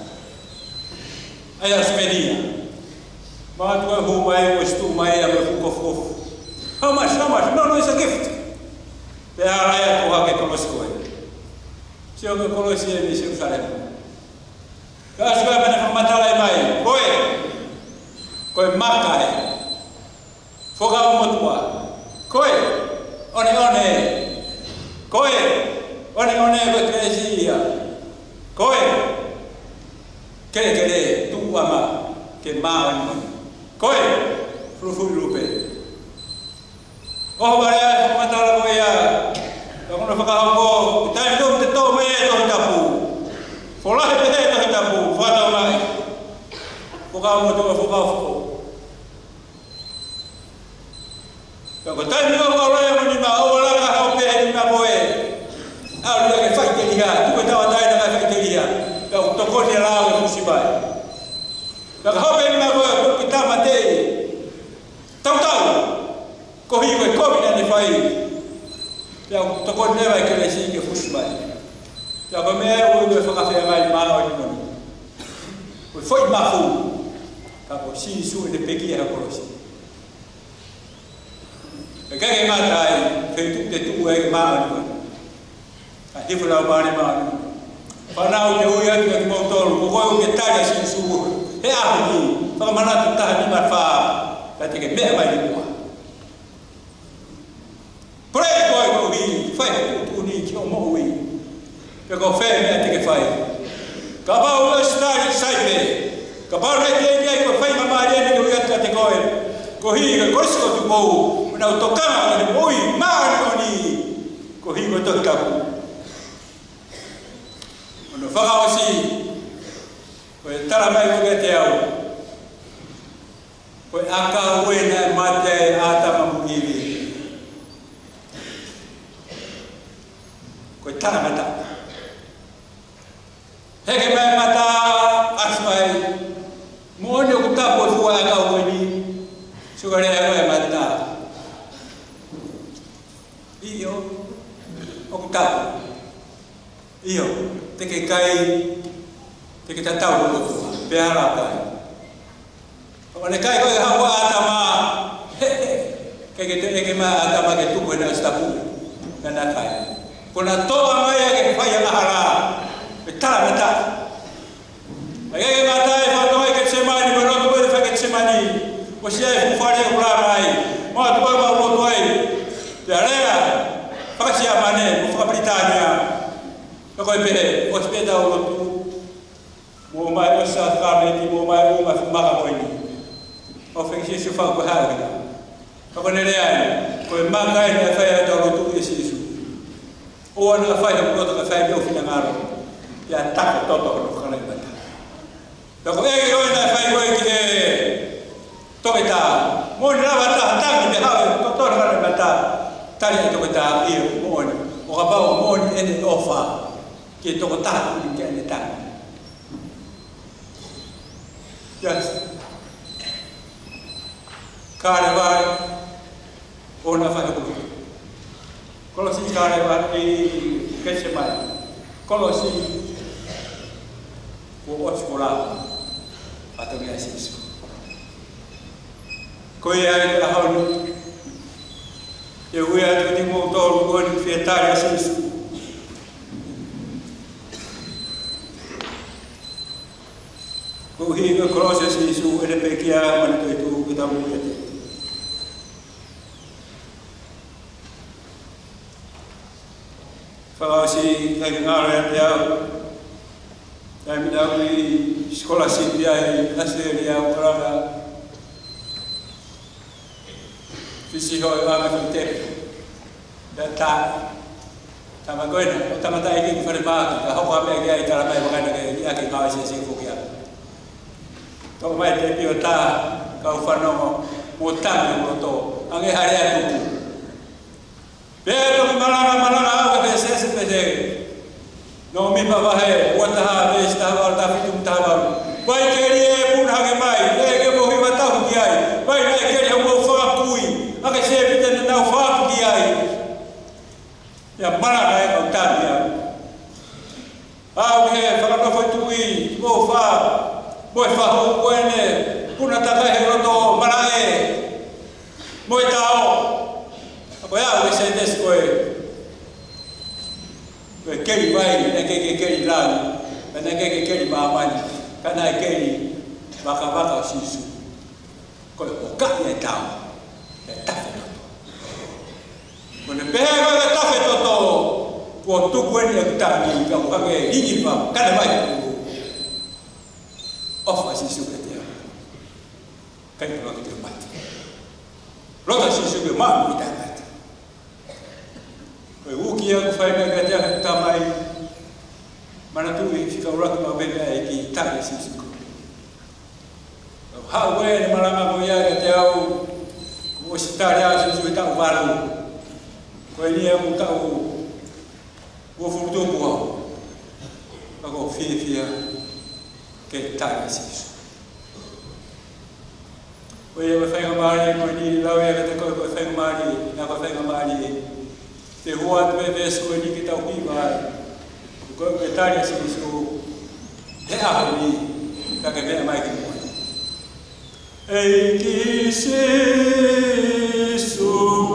Ai asmeria. Mātu e hu mai o stu mai a me fukofu. How much? No, it's a gift. Te araia ko hake kolosi koe. Se o ke kolosi e ni Jerusalem. Ka asika mene whamatalai mai. Koe makai. Whoka umotua. Koe. One. Koe. One koe kresia. Koe. Kere tu ama. Ke maa. Koe. Frufuru lupe. O vale matala ko ya. Ako na pakahoko. Tayo dum te to me to tapu. Fola te to tapu. Fata mai. Foka mo to foka fo. Ako tayo no wala ya ni ma o wala ka ho pe ni ma boe. Au le ke fai te dia. Tu ta wa dai na fai te dia. Ka to ko ni la o sibai. Ka ho pe ni ma boe ko kita mate. Tau ko hi ko ni fai. Ya to ko ne vai que lesi que fusbai. Ya ba me o do fa fe mai ma o ni. Ko foi ma fu. Ka ko si su de peki ha ko si. Ka ke ma tai fe tu te tu e ma ni. Ka hi fu la ba ni ma ni. Pa na o de o ya que mo to ko ko ke ta si su. He a ni. Fa ma na tu ta ni ma fa. Ka te ke me mai ni mo. Pray boy ko hi fai tu ni ki o mo wi pe ko fe me ate ke fai ka ba o sta sai be ka ba re ke ke ko fai ma mari ni ko ya te ko hi ko ko tu mo na to ka ni oi ma ko ni ko hi ko to ka no fa ka si ko tara mai ko ke te au ko aka we na mate ata ma mu ni ko tana mata heke mai mata asmai mo ne ko ta po fuwa ka ko ni sugare ai mata io o ko ta io te ke kai te ke ta ta ko pe ara ka o ne kai ko ha wa ata ma ke ma ata ma ke tu ko na sta pu na kai kuna toa mai ke fai mahara betala mata ai mata e fa toa ke semani bono to e fa ke semani o sia fu fare ula mai mo to ma lo toa ya rea fa sia mane fu fa Britania ko be ospeda o tu mo mai o sa ka me ti mo mai o ma fu ma ko ni o fe ke se fa ko ha ko ne rea ko ma ka e fa ya to tu e si o ana fai ko to fai o fina ngaro ya tak to kana bata ko e o na fai ko ke to beta mo na bata tak de ha to kana bata tali to beta e mo o ka ba mo en ofa ke to ta ni ke ne ta yes kare ba o na fai ko kalau si kare bati kesemai, kalau si buat sekolah atau beasiswa, kau yang tahun yang kita tengok tahu bukan fiatar beasiswa, kau hingga proses beasiswa ada pekian mana itu kita melihat. Kalau si dengar dia, kami dari sekolah si dia hasil dia orang fisik orang itu data, sama kau ni, utama tak ini firman, kalau kami dia itu ramai bukan dia akan kau si fukia. Kau mai dia piota, kau fano mutang yang betul, angin hari itu. Pero malanga ke se no mi baba he wata ha be sta wa ta fitum ta wa bai kerie pun ha ke mai ke mo hi mata hu kiai bai na ke mo fa kui aka se biten na fa kiai ya malanga e ta dia au he fa ka fa tui mo fa ho wene puna ta ka he roto malae mo tao ya we say this way we keri mai ne ke keri lan ne ke keri ba mani kana keri baka sisu ko ka ne ta ta ko ne pe ga ta fe to ko tu ko ne ta ni ka ka ke hiji pa kana mai of sisu ke dia kan ko ke mati lo ta sisu ke ma mi ta Koe uki aku whai mai ka te aku tamai. Mana tui whika uraki ma wena e ki tāne sisuko. Hau wē ni maranga ko ia ka te au ko si tāre a sisu i tau waru. Koe ni e mu tau ua furutuku au. Ako whiwhia ke tāne sisu. Koe e whainga maari koe ni lau e ka te koe koe whainga maari, nā koe whainga maari te hoa atu e vesu koe ni ki tau ki maari. Koe koe tāne sisu he aho ni ka ke mea mai ki moa. Ei ki sisu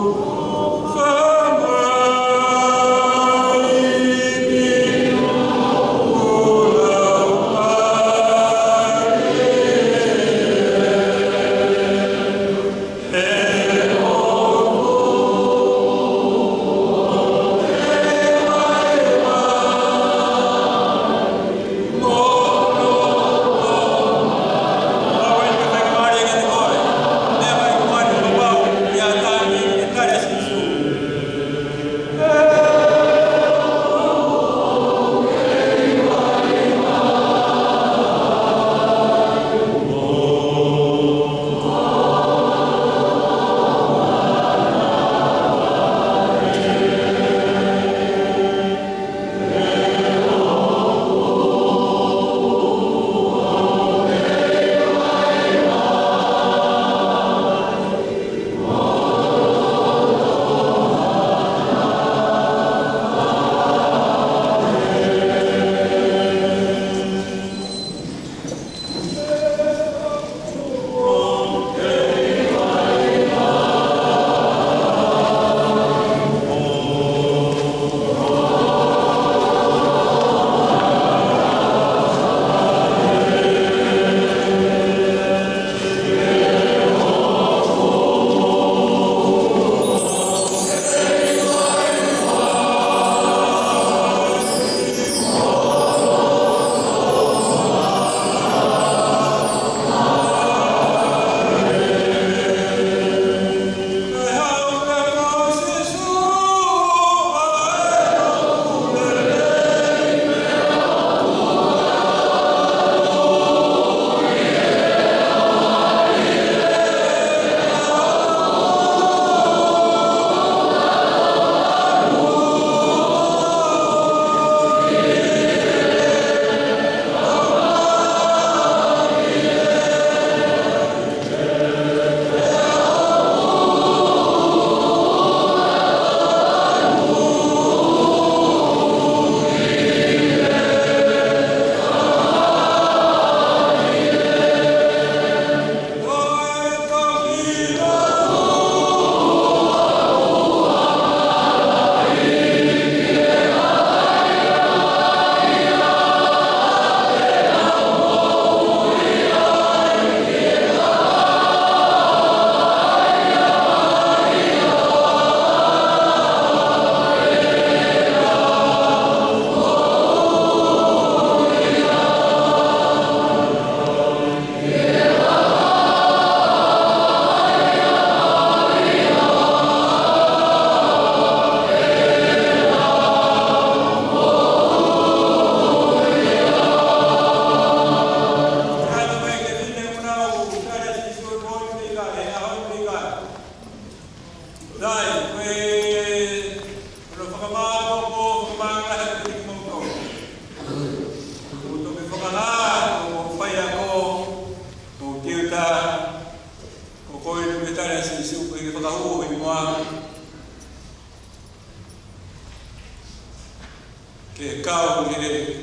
ke kau he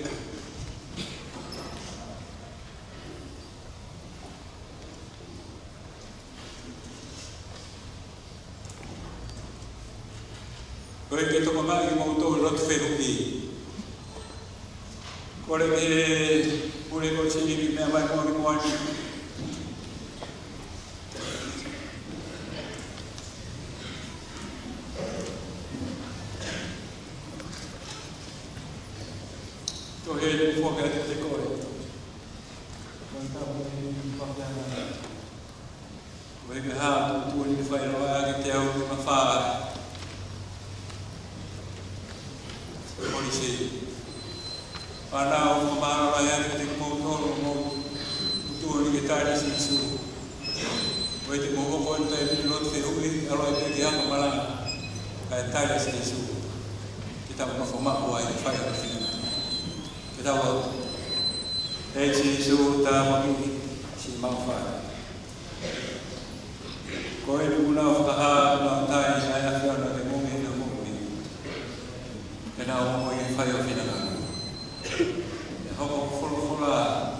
koe ke toko mai mo to lot feruki kore me pure ko chini me mai ko ni mo to he fo ke te koe koe ke ha tu ni fai roa ke te au ma fa Ana o mara ya te mo no mo tu ni que tal si su. Vai te mo ko te ni lo te ui alo te que anga mala. Ka tal si su. Kita mo forma o ai fai a fina. Kita o e si su ta mo si ma fa. Ko e una fa na tai na ya na de mo ni na mo ni. Kita o mo i fai a fina. Hau folofola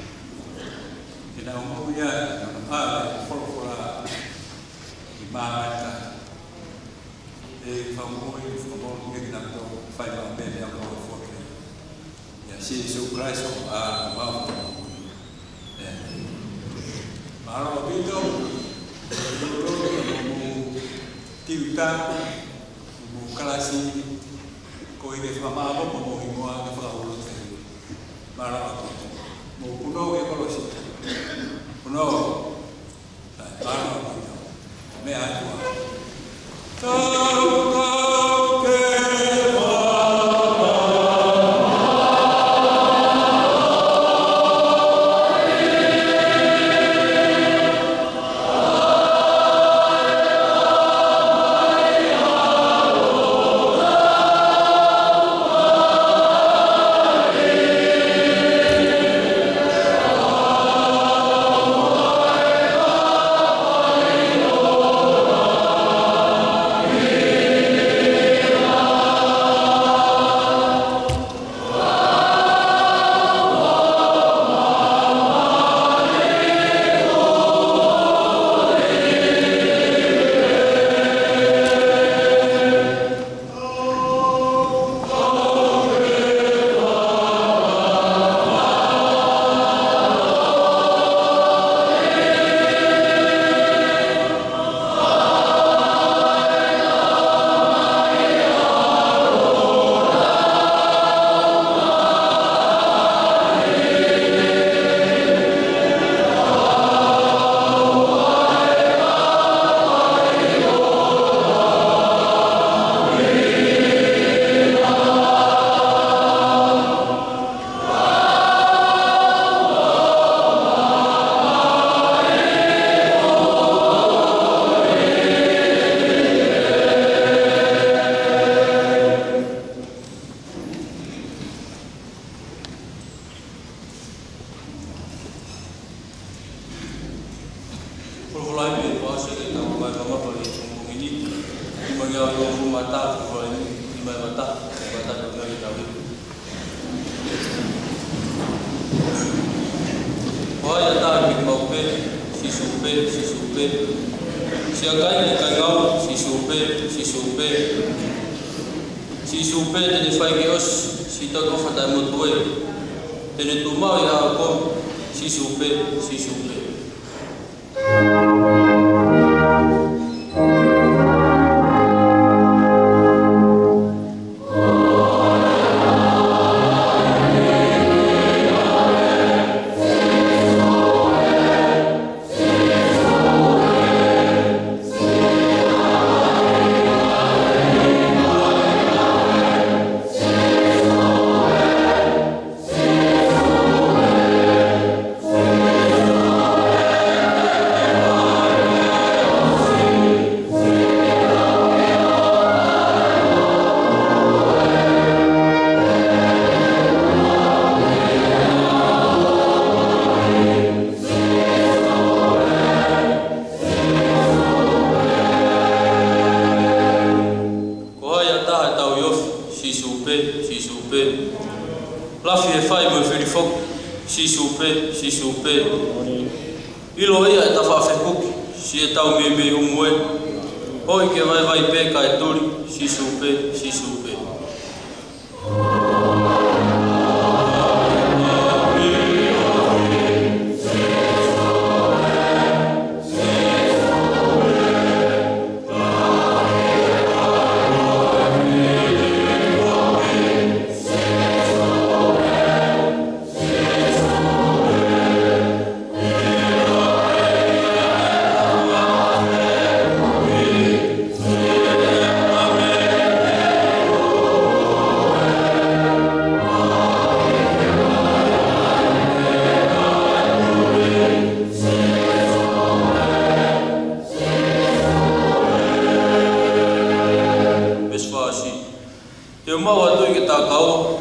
ina umuya na folofola i maata e famoi famoi ngi na to fai ba me ya ko foke ya si su Christ a ma maro bito mu tiuta mu kalasi ko i fama ba mo i mo a fa Mara mo puno e kolosi puno mara me atua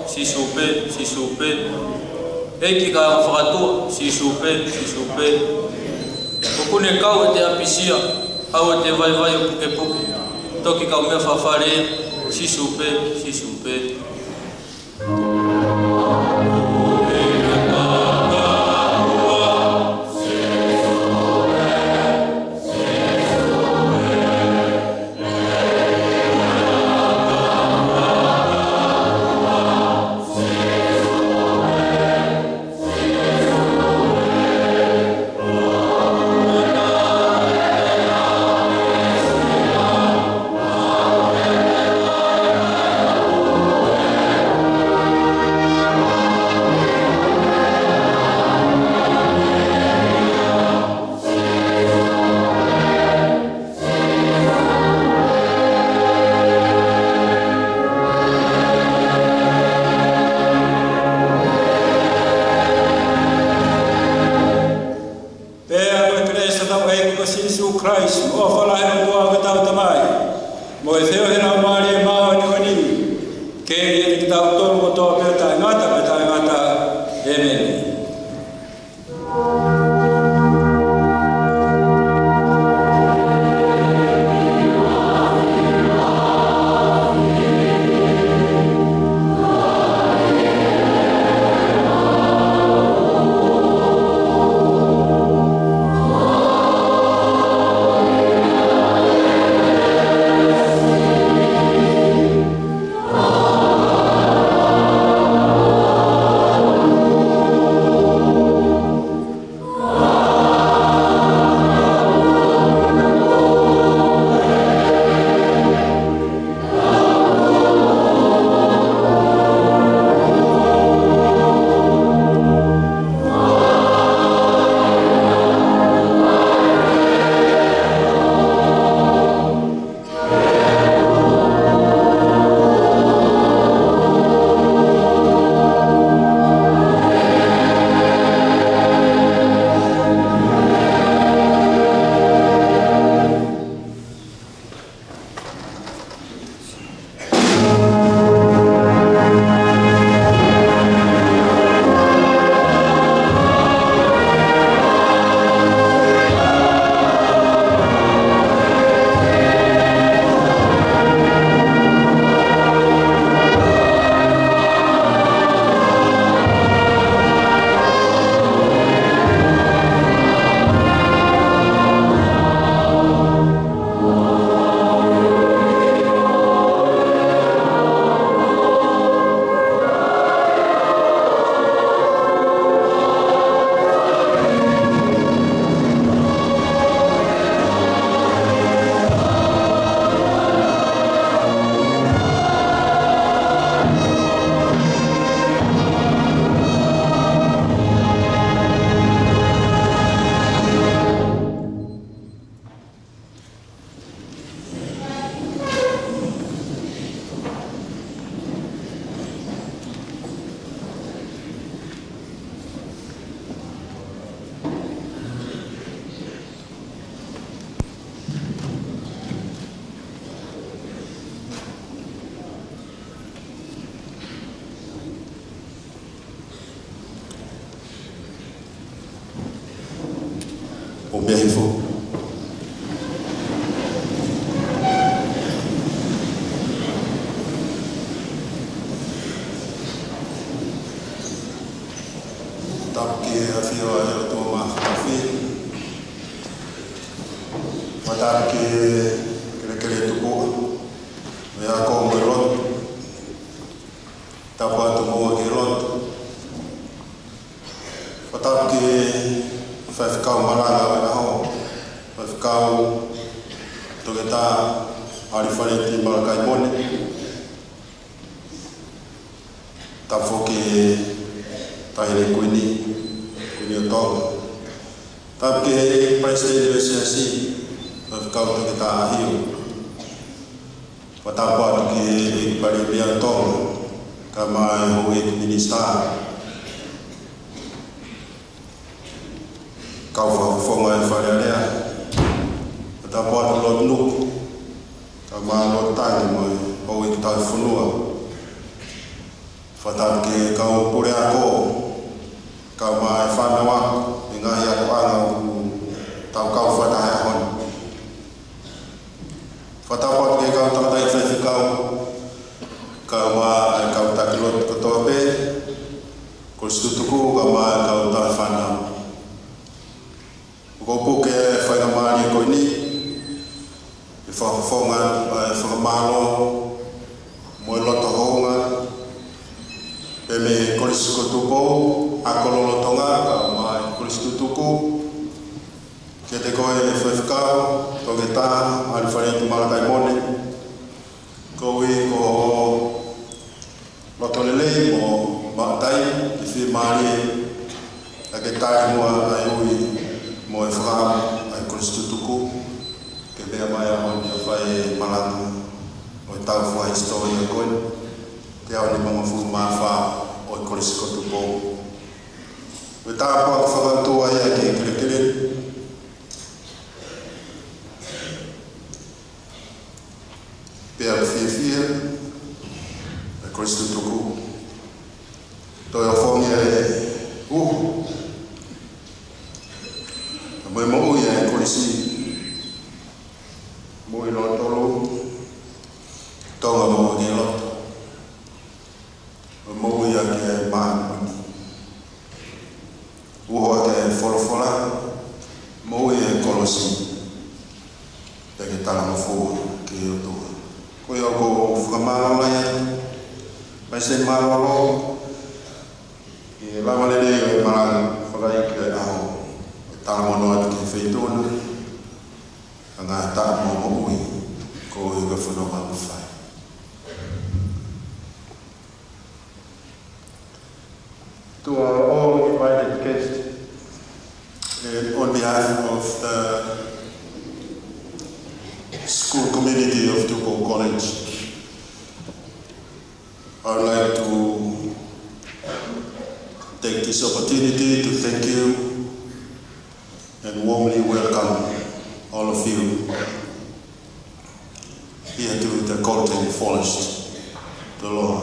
si supe. Eki ka whakatua, si supe. Kukune kau te apisia, au te vai o puke. Toki kau mea whawhare, si supe. Obiahifo. Tapke afio ya toma afi. Matake kere tuko. Ya ko molot. Tapa to mo gelot. Matake kau malala na ho kau to kita arifari malakai mone tafoke tahile kuini to tapke presiden SSC kau to kita ahiu patapa to ke bari biar to kama ho minister kau fonga faria ta pot lot nuk kama lot tani mo o kita funua Whatau ke kau pure ako, kau mai whanawa, i ngahi ako anga tau kau whatahe hon. Whatau pot ke kau tamatai whaifi kau mai kau takilot kotoa pe, ko stutuku kau mai kau tahe whanau. Ko puke whaingamari ko ni, i whakafonga, whakamalo, moe loto honga, pe me kolisi kotupo, a kololotonga, ka mai kolisi tutuku, ke te koe e whaiwhikau, toke tā, ari wharentu malakai mone, koe ko loto lelei mo maatai, ki whi maari, a ke tāi mua ai ui, mo e whakam, ai kolisi tutuku, ke mea mai a honi a whai malanga, o e tau whai historia koe, te au ni mga fu mawha o i kolisi kotupo. We tāpua ka whakautua ia ki Kirekire. Pea whiawhia, e kolisi tutuku. Toi o whongia e moe mo ia e kolisi. Moe no tolu, tonga mo ni loto. Mo ia ke maani. Uho ke wholofola, mo ia e kolosi. Te ke tala mo fua ke utua. Ko ia ko whakamalo lai atu. Mai se marolo, i lamalele e maranga whakai ke aho. E tala mono atu ke whaitona. A ngā taa mo ui, ko i ka whanonga uwhai. To our all invited guests, on behalf of the school community of Tupou College, I would like to take this opportunity to thank you and warmly welcome all of you here to the Golden Forest, the Lord.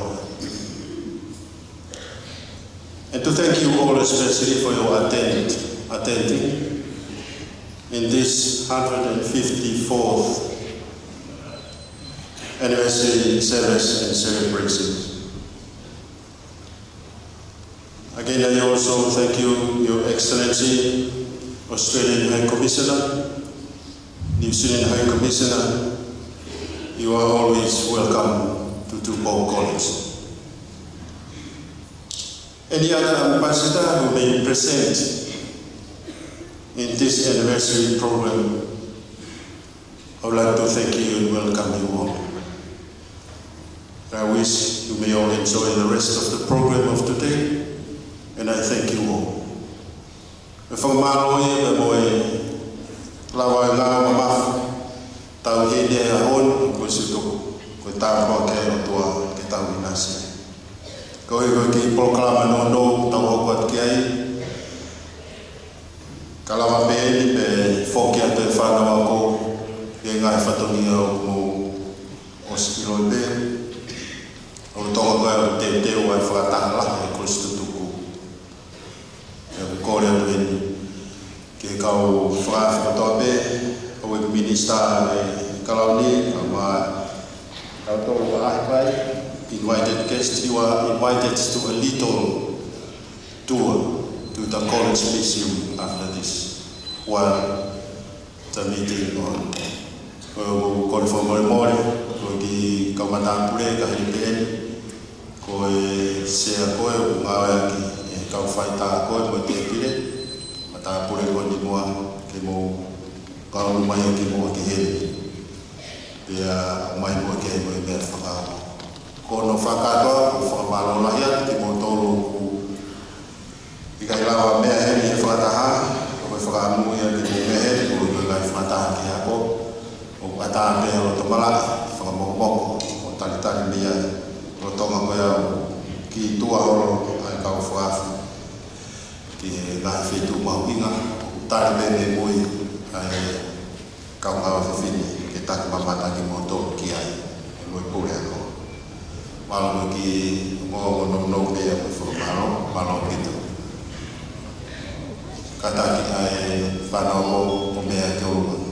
And to thank you all especially for your attending in this 154th anniversary service and celebration. Again, I also thank you, Your Excellency, Australian High Commissioner, New Zealand High Commissioner. You are always welcome to Tupou College. Any other ambassador who may be present in this anniversary program, I would like to thank you and welcome you all. I wish you may all enjoy the rest of the program of today, and I thank you all. Ko ki proklama no tau hoko ki ai. Kalawa pe pe foki ate whanau ako e ngai whatongi au mo o sikilo pe. O tonga koe o te teo ai whakataha laha e kolisi tutuku. E kore atu eni. Ke kau whakatoa pe o e minista e kalauni kama kau tolu ka ahi pai. Invited guests, you are invited to a little tour to the college museum after this, while the meeting on Konfirmori, di Kaumatan Pule, Kahilipen, Koe Sea Koe, Ngawaki, Kau Faita Koe, Mote Pile, Mata Pule Konimua, Kimo, Kau Lumaya Kimo Kiheli, Pia Mai Moke, Moe Whakao. Kono whakatoa, whakamalo lahia, ki mo tolu ku i kai lawa mea heri e whakataha, o kai whakamu ia ki mo mea heri, o kai whakataha ki hako, o ataha mea roto malaka, whakamokmoko, o talitari mea, rotonga koe au, ki tua horo, ai kau whakafu, ki ngahi whetu mahuinga, o tari mene mui, ai kau ngawa whiwhini, ki taki mamata ki mo tolu ki ai, e moi pure ako. malo ki mo no be mo fo malo kito kata ki ai whanau o mea te o